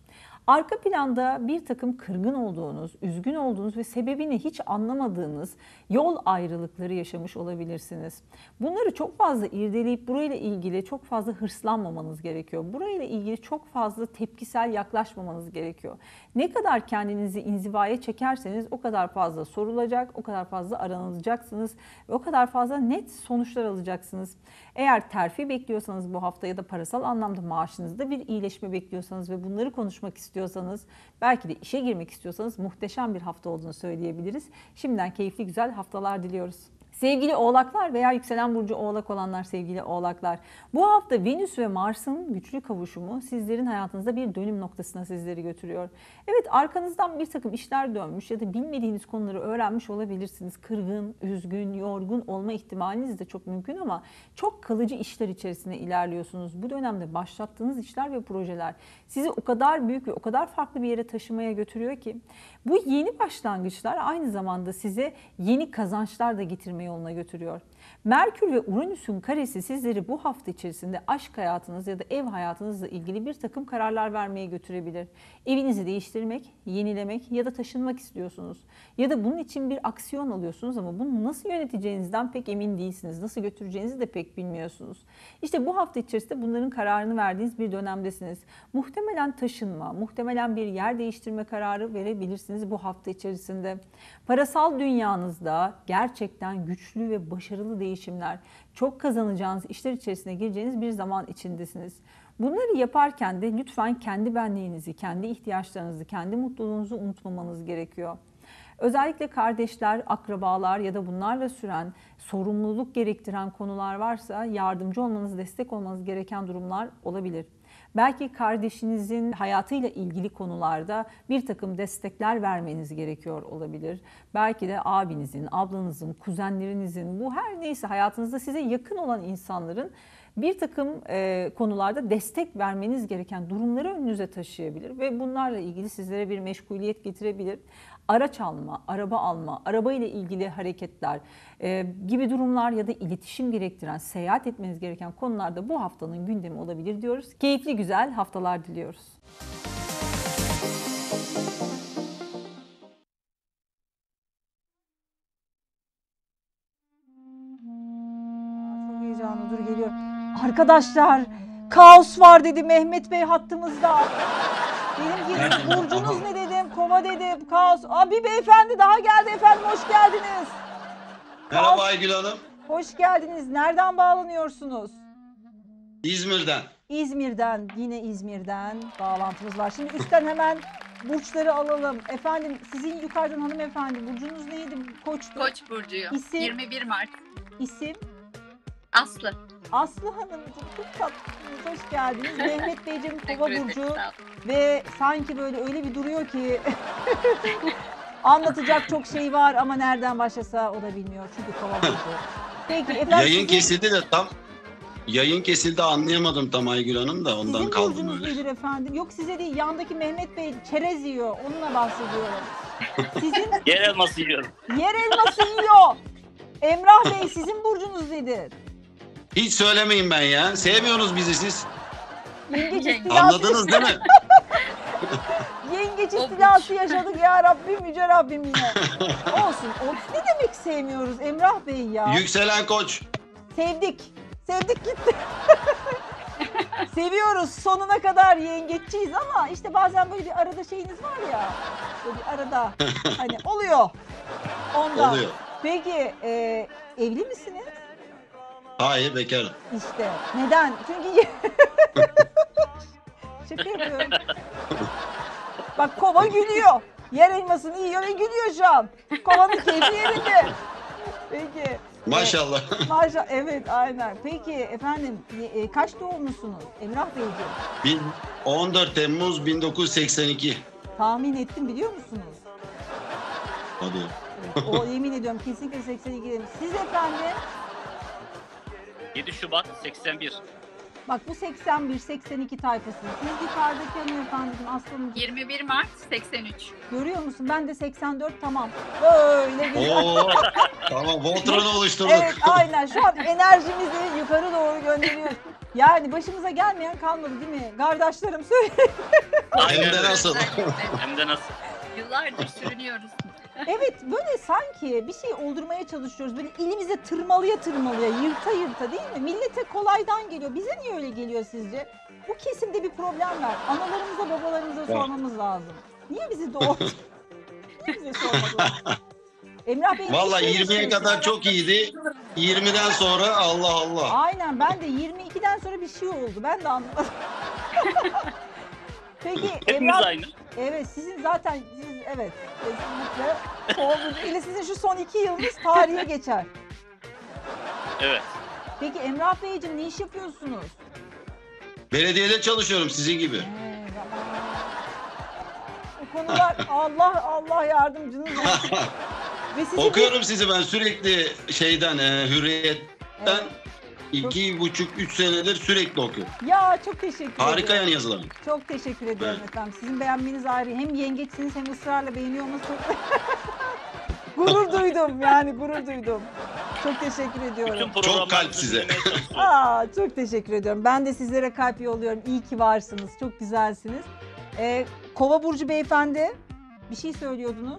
[SPEAKER 1] Arka planda bir takım kırgın olduğunuz, üzgün olduğunuz ve sebebini hiç anlamadığınız yol ayrılıkları yaşamış olabilirsiniz. Bunları çok fazla irdeleyip burayla ilgili çok fazla hırslanmamanız gerekiyor. Burayla ilgili çok fazla tepkisel yaklaşmamanız gerekiyor. Ne kadar kendinizi inzivaya çekerseniz o kadar fazla sorulacak, o kadar fazla aranılacaksınız ve o kadar fazla net sonuçlar alacaksınız. Eğer terfi bekliyorsanız bu hafta ya da parasal anlamda maaşınızda bir iyileşme bekliyorsanız ve bunları konuşmak istiyorsanız, belki de işe girmek istiyorsanız muhteşem bir hafta olduğunu söyleyebiliriz. Şimdiden keyifli güzel haftalar diliyoruz. Sevgili oğlaklar veya yükselen burcu oğlak olanlar, sevgili oğlaklar. Bu hafta Venüs ve Mars'ın güçlü kavuşumu sizlerin hayatınızda bir dönüm noktasına sizleri götürüyor. Evet, arkanızdan bir takım işler dönmüş ya da bilmediğiniz konuları öğrenmiş olabilirsiniz. Kırgın, üzgün, yorgun olma ihtimaliniz de çok mümkün ama çok kalıcı işler içerisinde ilerliyorsunuz. Bu dönemde başlattığınız işler ve projeler sizi o kadar büyük ve o kadar farklı bir yere taşımaya götürüyor ki bu yeni başlangıçlar aynı zamanda size yeni kazançlar da getirmeye yoluna götürüyor. Merkür ve Uranüs'ün karesi sizleri bu hafta içerisinde aşk hayatınız ya da ev hayatınızla ilgili bir takım kararlar vermeye götürebilir. Evinizi değiştirmek, yenilemek ya da taşınmak istiyorsunuz. Ya da bunun için bir aksiyon alıyorsunuz ama bunu nasıl yöneteceğinizden pek emin değilsiniz. Nasıl götüreceğinizi de pek bilmiyorsunuz. İşte bu hafta içerisinde bunların kararını verdiğiniz bir dönemdesiniz. Muhtemelen taşınma, muhtemelen bir yer değiştirme kararı verebilirsiniz bu hafta içerisinde. Parasal dünyanızda gerçekten güçlü ve başarılı değişimler, çok kazanacağınız işler içerisine gireceğiniz bir zaman içindesiniz. Bunları yaparken de lütfen kendi benliğinizi, kendi ihtiyaçlarınızı, kendi mutluluğunuzu unutmamanız gerekiyor. Özellikle kardeşler, akrabalar ya da bunlarla süren, sorumluluk gerektiren konular varsa yardımcı olmanız, destek olmanız gereken durumlar olabilir. Belki kardeşinizin hayatıyla ilgili konularda bir takım destekler vermeniz gerekiyor olabilir. Belki de abinizin, ablanızın, kuzenlerinizin, bu her neyse hayatınızda size yakın olan insanların bir takım e, konularda destek vermeniz gereken durumları önünüze taşıyabilir ve bunlarla ilgili sizlere bir meşguliyet getirebilir. Araç alma, araba alma, araba ile ilgili hareketler e, gibi durumlar ya da iletişim gerektiren, seyahat etmeniz gereken konularda bu haftanın gündemi olabilir diyoruz. Keyifli güzel haftalar diliyoruz. Çok heyecanlı, dur geliyor. Arkadaşlar, kaos var dedi Mehmet Bey hattımızda. Benim gibi burcunuz ne dedim, kova dedim, kaos. Aa, bir beyefendi daha geldi efendim, hoş geldiniz.
[SPEAKER 11] Merhaba Aygül Hanım.
[SPEAKER 1] Hoş geldiniz. Nereden bağlanıyorsunuz?
[SPEAKER 11] İzmir'den.
[SPEAKER 1] İzmir'den, yine İzmir'den bağlantımız var. Şimdi üstten hemen burçları alalım. Efendim sizin yukarıdan hanımefendi burcunuz neydi? Koçtu.
[SPEAKER 6] Koç burcuyu.
[SPEAKER 1] İsim?
[SPEAKER 6] yirmi bir Mart.
[SPEAKER 1] İsim?
[SPEAKER 6] Aslı.
[SPEAKER 1] Aslı Hanımcığım, çok tatlısınız, hoş geldiniz. Mehmet Beyciğim kova
[SPEAKER 6] ederim,
[SPEAKER 1] burcu
[SPEAKER 6] sağ olun.
[SPEAKER 1] ve sanki böyle öyle bir duruyor ki anlatacak çok şey var ama nereden başlasa o da bilmiyor çünkü kova burcu. Peki efendim
[SPEAKER 11] Yayın
[SPEAKER 1] sizin,
[SPEAKER 11] kesildi de tam yayın kesildi anlayamadım tam Aygül Hanım da ondan
[SPEAKER 1] sizin
[SPEAKER 11] kaldım
[SPEAKER 1] burcunuz
[SPEAKER 11] öyle.
[SPEAKER 1] nedir efendim? Yok size değil, yandaki Mehmet Bey çerez yiyor, onunla bahsediyorum. Sizin
[SPEAKER 10] Yer elması yiyorum.
[SPEAKER 1] yer elması yiyor. Emrah Bey sizin burcunuz nedir?
[SPEAKER 11] Hiç söylemeyin ben ya. Sevmiyorsunuz bizi siz.
[SPEAKER 1] Yengeç istilası.
[SPEAKER 11] Anladınız değil mi?
[SPEAKER 1] Yengeç istilası yaşadık ya Rabbim, yüce Rabbim yine. Olsun. O, ne demek sevmiyoruz Emrah Bey ya?
[SPEAKER 11] Yükselen Koç.
[SPEAKER 1] Sevdik. Sevdik gitti. Seviyoruz. Sonuna kadar yengeççiyiz ama işte bazen böyle bir arada şeyiniz var ya. Böyle bir arada. Hani oluyor. Ondan.
[SPEAKER 11] Oluyor.
[SPEAKER 1] Peki e, evli misiniz?
[SPEAKER 11] Hayır bekarım.
[SPEAKER 1] İşte. Neden? Çünkü şaka yapıyorum. Bak kova gülüyor. Yer elmasını yiyor ve gülüyor şu an. Kovanın keyfi yerinde. Peki.
[SPEAKER 11] Maşallah.
[SPEAKER 1] Maşallah. Evet aynen. Peki efendim e, kaç doğumlusunuz Emrah Beyciğim?
[SPEAKER 11] Bin- on dört Temmuz bin dokuz yüz seksen iki.
[SPEAKER 1] Tahmin ettim, biliyor musunuz?
[SPEAKER 11] Hadi.
[SPEAKER 1] Evet, o yemin ediyorum kesinlikle seksen iki demiş. Siz efendim?
[SPEAKER 10] yedi Şubat seksen bir.
[SPEAKER 1] Bak bu seksen bir seksen iki tayfası. Siz yukarıdaki hanımefendiciğim Aslanım.
[SPEAKER 6] yirmi bir Mart seksen üç.
[SPEAKER 1] Görüyor musun? Ben de seksen dört, tamam. Böyle güzel.
[SPEAKER 11] Oo, tamam Voltron'u oluşturduk.
[SPEAKER 1] Evet aynen, şu an enerjimizi yukarı doğru gönderiyoruz. Yani başımıza gelmeyen kalmadı değil mi? Kardeşlerim söyle.
[SPEAKER 11] Hem de nasıl?
[SPEAKER 10] Hem de nasıl?
[SPEAKER 12] Yıllardır sürünüyoruz.
[SPEAKER 1] Evet böyle sanki bir şey oldurmaya çalışıyoruz. Böyle elimize tırmalıya tırmalıya, yırta yırta değil mi? Millete kolaydan geliyor. Bize niye öyle geliyor sizce? Bu kesimde bir problem var. Analarımıza, babalarımıza sormamız lazım. Niye bizi doğurdu? Niye bize sormadılar? Emrah Bey,
[SPEAKER 11] Valla
[SPEAKER 1] ne
[SPEAKER 11] yirmiye
[SPEAKER 1] söylüyorsunuz?
[SPEAKER 11] kadar çok iyiydi. yirmiden sonra Allah Allah.
[SPEAKER 1] Aynen, ben de yirmi ikiden sonra bir şey oldu. Ben de anlamadım. Peki
[SPEAKER 10] Hepimiz
[SPEAKER 1] Emrah,
[SPEAKER 10] aynı.
[SPEAKER 1] evet sizin zaten siz evet kesinlikle Kova ile sizin şu son iki yılınız tarihe geçer.
[SPEAKER 10] Evet.
[SPEAKER 1] Peki Emrah Beyciğim ne iş yapıyorsunuz?
[SPEAKER 11] Belediyede çalışıyorum sizin gibi.
[SPEAKER 1] Ee, Bu konular Allah Allah yardımcınız olsun. Ve sizin
[SPEAKER 11] Okuyorum sizi ben sürekli şeyden, e, Hürriyet'ten
[SPEAKER 1] Evet.
[SPEAKER 11] iki buçuk, üç senedir sürekli okuyorum.
[SPEAKER 1] Ya çok teşekkür
[SPEAKER 11] Harika
[SPEAKER 1] ederim.
[SPEAKER 11] yani yazılar.
[SPEAKER 1] Çok teşekkür ediyorum
[SPEAKER 11] Evet.
[SPEAKER 1] efendim. Sizin beğenmeniz ayrı. Hem yengeçsiniz hem ısrarla beğeniyor olmanız çok... Gurur duydum yani gurur duydum. Çok teşekkür ediyorum.
[SPEAKER 10] Bütün
[SPEAKER 11] Çok
[SPEAKER 10] programlarınızı
[SPEAKER 11] kalp size.
[SPEAKER 10] dinlemeye çalışıyorum.
[SPEAKER 1] Aa, çok teşekkür ediyorum. Ben de sizlere kalp yolluyorum. İyi ki varsınız. Çok güzelsiniz. Ee, Kova burcu beyefendi bir şey söylüyordunuz.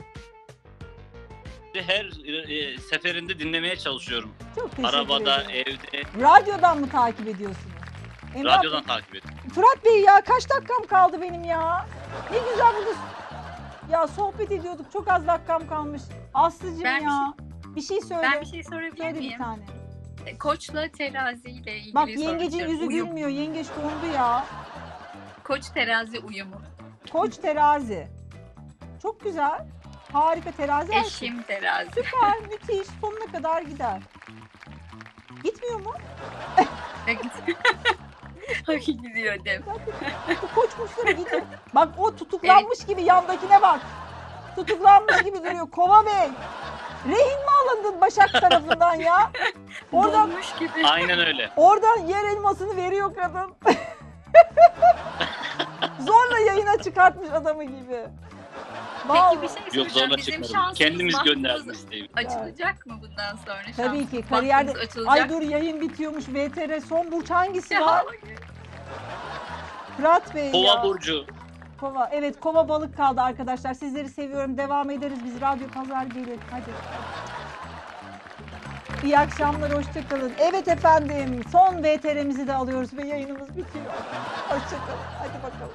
[SPEAKER 10] Her e, seferinde dinlemeye çalışıyorum.
[SPEAKER 1] Çok teşekkür
[SPEAKER 10] Arabada,
[SPEAKER 1] ederim.
[SPEAKER 10] evde,
[SPEAKER 1] Radyodan mı takip ediyorsunuz? Emrah
[SPEAKER 10] radyodan
[SPEAKER 1] Bey-
[SPEAKER 10] takip ediyorum.
[SPEAKER 1] Fırat Bey ya kaç dakikam kaldı benim ya? Ne güzel burada ya sohbet ediyorduk. Çok az dakikam kalmış. Aslıcığım
[SPEAKER 12] Ben bir
[SPEAKER 1] ya. Bir şey söyle.
[SPEAKER 12] Ben bir şey sorabilir
[SPEAKER 1] Söyle bir
[SPEAKER 12] miyim?
[SPEAKER 1] tane.
[SPEAKER 12] Koçla terazi ile ilgili
[SPEAKER 1] Bak yengecin
[SPEAKER 12] soracağım.
[SPEAKER 1] yüzü
[SPEAKER 12] Uyum.
[SPEAKER 1] gülmüyor. Yengeç dondu ya.
[SPEAKER 12] Koç terazi uyumu.
[SPEAKER 1] Koç terazi. Çok güzel. Harika terazi. erkek.
[SPEAKER 12] Eşim terazi.
[SPEAKER 1] Süper, müthiş. Sonuna kadar gider. Gitmiyor mu?
[SPEAKER 12] Haki gidiyor dem.
[SPEAKER 1] Bu koç burçları gidiyor. Bak o tutuklanmış gibi yandakine bak. Tutuklanmış gibi duruyor. Kova Bey. Rehin mi alındın Başak tarafından ya? Oradan,
[SPEAKER 12] Donmuş gibi.
[SPEAKER 10] Aynen öyle.
[SPEAKER 1] oradan yer elmasını veriyor kadın. Zorla yayına çıkartmış adamı gibi.
[SPEAKER 12] Peki bir şey
[SPEAKER 10] Yok
[SPEAKER 12] soracağım.
[SPEAKER 10] zorla
[SPEAKER 12] Bizim
[SPEAKER 10] çıkmadım.
[SPEAKER 12] şansımız,
[SPEAKER 10] Kendimiz
[SPEAKER 12] bahtımız
[SPEAKER 10] gönderdik isteği.
[SPEAKER 12] açılacak mı bundan sonra?
[SPEAKER 1] Tabii
[SPEAKER 12] Şansımız,
[SPEAKER 1] ki kariyerde.
[SPEAKER 12] bahtımız açılacak.
[SPEAKER 1] Ay dur yayın bitiyormuş. V T R son burç hangisi
[SPEAKER 12] Ya,
[SPEAKER 1] var? Fırat Bey
[SPEAKER 10] Kova
[SPEAKER 1] ya.
[SPEAKER 10] burcu.
[SPEAKER 1] Kova. Evet kova balık kaldı arkadaşlar. Sizleri seviyorum. Devam ederiz. Biz radyo pazar gelir. Hadi. İyi akşamlar. Hoşçakalın. Evet efendim. Son V T R'mizi de alıyoruz ve yayınımız bitiyor. Hoşçakalın. Hadi bakalım.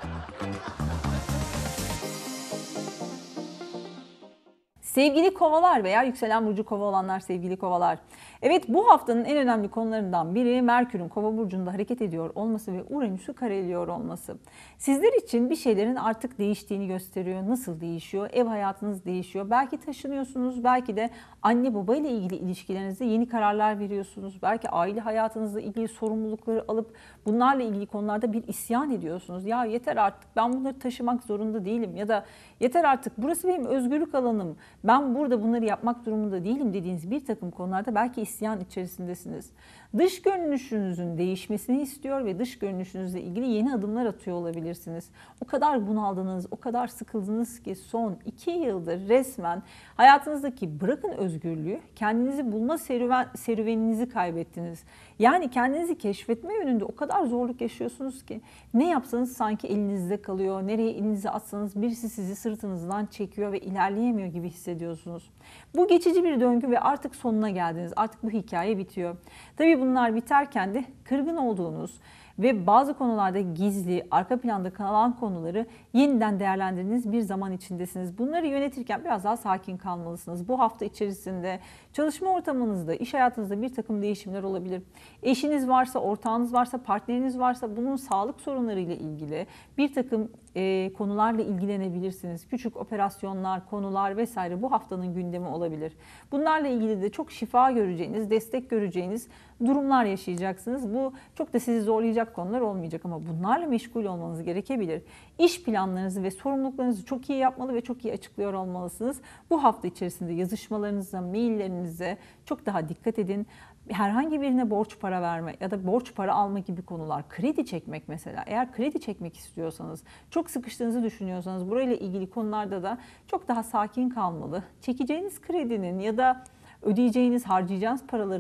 [SPEAKER 1] Sevgili kovalar veya yükselen burcu kova olanlar sevgili kovalar. Evet bu haftanın en önemli konularından biri Merkür'ün kova burcunda hareket ediyor olması ve Uranüs'ü kareliyor olması. Sizler için bir şeylerin artık değiştiğini gösteriyor. Nasıl değişiyor? Ev hayatınız değişiyor. Belki taşınıyorsunuz, belki de anne baba ile ilgili ilişkilerinizde yeni kararlar veriyorsunuz. Belki aile hayatınızla ilgili sorumlulukları alıp bunlarla ilgili konularda bir isyan ediyorsunuz. Ya yeter artık ben bunları taşımak zorunda değilim ya da yeter artık burası benim özgürlük alanım. Ben burada bunları yapmak durumunda değilim dediğiniz bir takım konularda belki isyan içerisindesiniz. Dış görünüşünüzün değişmesini istiyor ve dış görünüşünüzle ilgili yeni adımlar atıyor olabilirsiniz. O kadar bunaldınız, o kadar sıkıldınız ki son iki yıldır resmen hayatınızdaki bırakın özgürlüğü, kendinizi bulma serüven, serüveninizi kaybettiniz. Yani kendinizi keşfetme yönünde o kadar zorluk yaşıyorsunuz ki ne yapsanız sanki elinizde kalıyor, nereye elinizi atsanız birisi sizi sırtınızdan çekiyor ve ilerleyemiyor gibi hissediyorsunuz. Bu geçici bir döngü ve artık sonuna geldiniz. Artık bu hikaye bitiyor. Tabii bunlar biterken de kırgın olduğunuz ve bazı konularda gizli, arka planda kalan konuları yeniden değerlendirdiğiniz bir zaman içindesiniz. Bunları yönetirken biraz daha sakin kalmalısınız. Bu hafta içerisinde çalışma ortamınızda, iş hayatınızda bir takım değişimler olabilir. Eşiniz varsa, ortağınız varsa, partneriniz varsa bunun sağlık sorunlarıyla ilgili bir takım e, konularla ilgilenebilirsiniz. Küçük operasyonlar, konular vesaire bu haftanın gündemi olabilir. Bunlarla ilgili de çok şifa göreceğiniz, destek göreceğiniz durumlar yaşayacaksınız. Bu çok da sizi zorlayacak konular olmayacak ama bunlarla meşgul olmanız gerekebilir. İş planlarınızı ve sorumluluklarınızı çok iyi yapmalı ve çok iyi açıklıyor olmalısınız. Bu hafta içerisinde yazışmalarınıza, maillerinize çok daha dikkat edin. Herhangi birine borç para verme ya da borç para alma gibi konular, kredi çekmek mesela. Eğer kredi çekmek istiyorsanız, çok sıkıştığınızı düşünüyorsanız burayla ilgili konularda da çok daha sakin kalmalı. Çekeceğiniz kredinin ya da ödeyeceğiniz, harcayacağınız paraların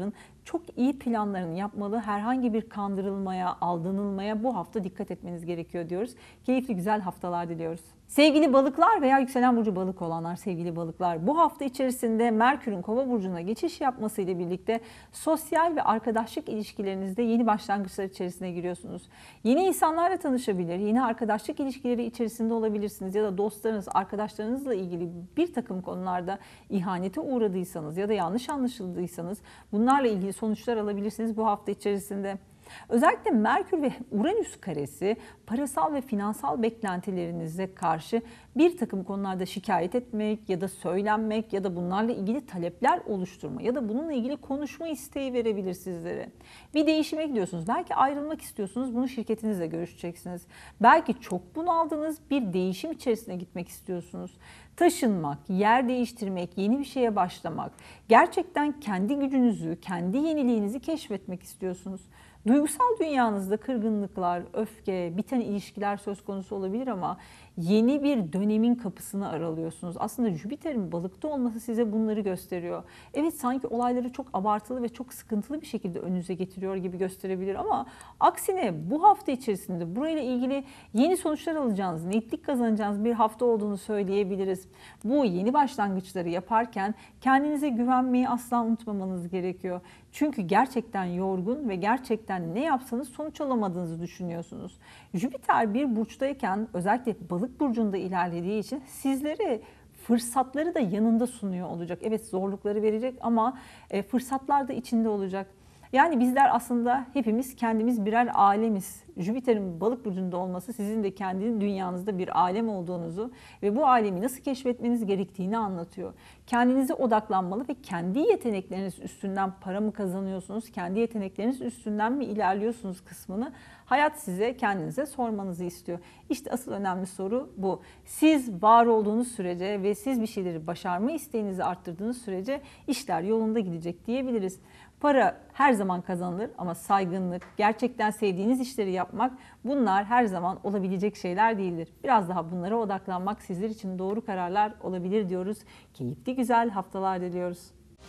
[SPEAKER 1] çok iyi planlarını yapmalı. Herhangi bir kandırılmaya, aldanılmaya bu hafta dikkat etmeniz gerekiyor diyoruz. Keyifli güzel haftalar diliyoruz. Sevgili balıklar veya yükselen burcu balık olanlar, sevgili balıklar, bu hafta içerisinde Merkür'ün Kova burcuna geçiş yapmasıyla birlikte sosyal ve arkadaşlık ilişkilerinizde yeni başlangıçlar içerisine giriyorsunuz. Yeni insanlarla tanışabilir, yeni arkadaşlık ilişkileri içerisinde olabilirsiniz ya da dostlarınız, arkadaşlarınızla ilgili bir takım konularda ihanete uğradıysanız ya da yanlış anlaşıldıysanız bunlarla ilgili sonuçlar alabilirsiniz bu hafta içerisinde. Özellikle Merkür ve Uranüs karesi parasal ve finansal beklentilerinize karşı bir takım konularda şikayet etmek ya da söylenmek ya da bunlarla ilgili talepler oluşturma ya da bununla ilgili konuşma isteği verebilir sizlere. Bir değişime gidiyorsunuz. Belki ayrılmak istiyorsunuz. Bunu şirketinizle görüşeceksiniz. Belki çok bunaldınız. Bir değişim içerisine gitmek istiyorsunuz. Taşınmak, yer değiştirmek, yeni bir şeye başlamak, gerçekten kendi gücünüzü, kendi yeniliğinizi keşfetmek istiyorsunuz. Duygusal dünyanızda kırgınlıklar, öfke, biten ilişkiler söz konusu olabilir ama yeni bir dönemin kapısını aralıyorsunuz. Aslında Jüpiter'in balıkta olması size bunları gösteriyor. Evet, sanki olayları çok abartılı ve çok sıkıntılı bir şekilde önünüze getiriyor gibi gösterebilir ama aksine bu hafta içerisinde burayla ilgili yeni sonuçlar alacağınız, netlik kazanacağınız bir hafta olduğunu söyleyebiliriz. Bu yeni başlangıçları yaparken kendinize güvenmeyi asla unutmamanız gerekiyor. Çünkü gerçekten yorgun ve gerçekten ne yapsanız sonuç alamadığınızı düşünüyorsunuz. Jüpiter bir burçtayken özellikle balık burcunda ilerlediği için sizlere fırsatları da yanında sunuyor olacak. Evet, zorlukları verecek ama fırsatlar da içinde olacak. Yani bizler aslında hepimiz kendimiz birer alemiz. Jüpiter'in balık burcunda olması sizin de kendi dünyanızda bir alem olduğunuzu ve bu alemi nasıl keşfetmeniz gerektiğini anlatıyor. Kendinize odaklanmalı ve kendi yetenekleriniz üstünden para mı kazanıyorsunuz, kendi yetenekleriniz üstünden mi ilerliyorsunuz kısmını hayat size kendinize sormanızı istiyor. İşte asıl önemli soru bu. Siz var olduğunuz sürece ve siz bir şeyleri başarma isteğinizi arttırdığınız sürece işler yolunda gidecek diyebiliriz. Para her zaman kazanılır ama saygınlık, gerçekten sevdiğiniz işleri yapmak, bunlar her zaman olabilecek şeyler değildir. Biraz daha bunlara odaklanmak sizler için doğru kararlar olabilir diyoruz. Keyifli güzel haftalar diliyoruz.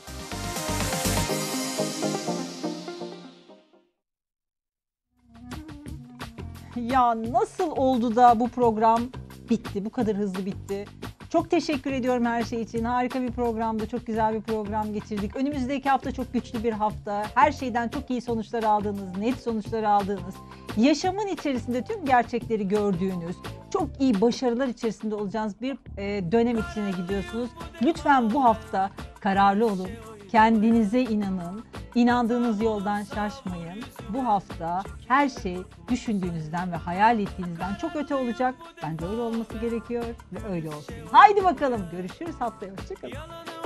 [SPEAKER 1] Ya nasıl oldu da bu program bitti, bu kadar hızlı bitti? Çok teşekkür ediyorum her şey için. Harika bir programdı, çok güzel bir program geçirdik. Önümüzdeki hafta çok güçlü bir hafta. Her şeyden çok iyi sonuçlar aldığınız, net sonuçlar aldığınız, yaşamın içerisinde tüm gerçekleri gördüğünüz, çok iyi başarılar içerisinde olacağınız bir dönem içine gidiyorsunuz. Lütfen bu hafta kararlı olun, kendinize inanın, inandığınız yoldan şaşmayın. Bu hafta her şey düşündüğünüzden ve hayal ettiğinizden çok öte olacak. Bence öyle olması gerekiyor ve öyle olsun. Haydi bakalım, görüşürüz haftaya. Hoşçakalın.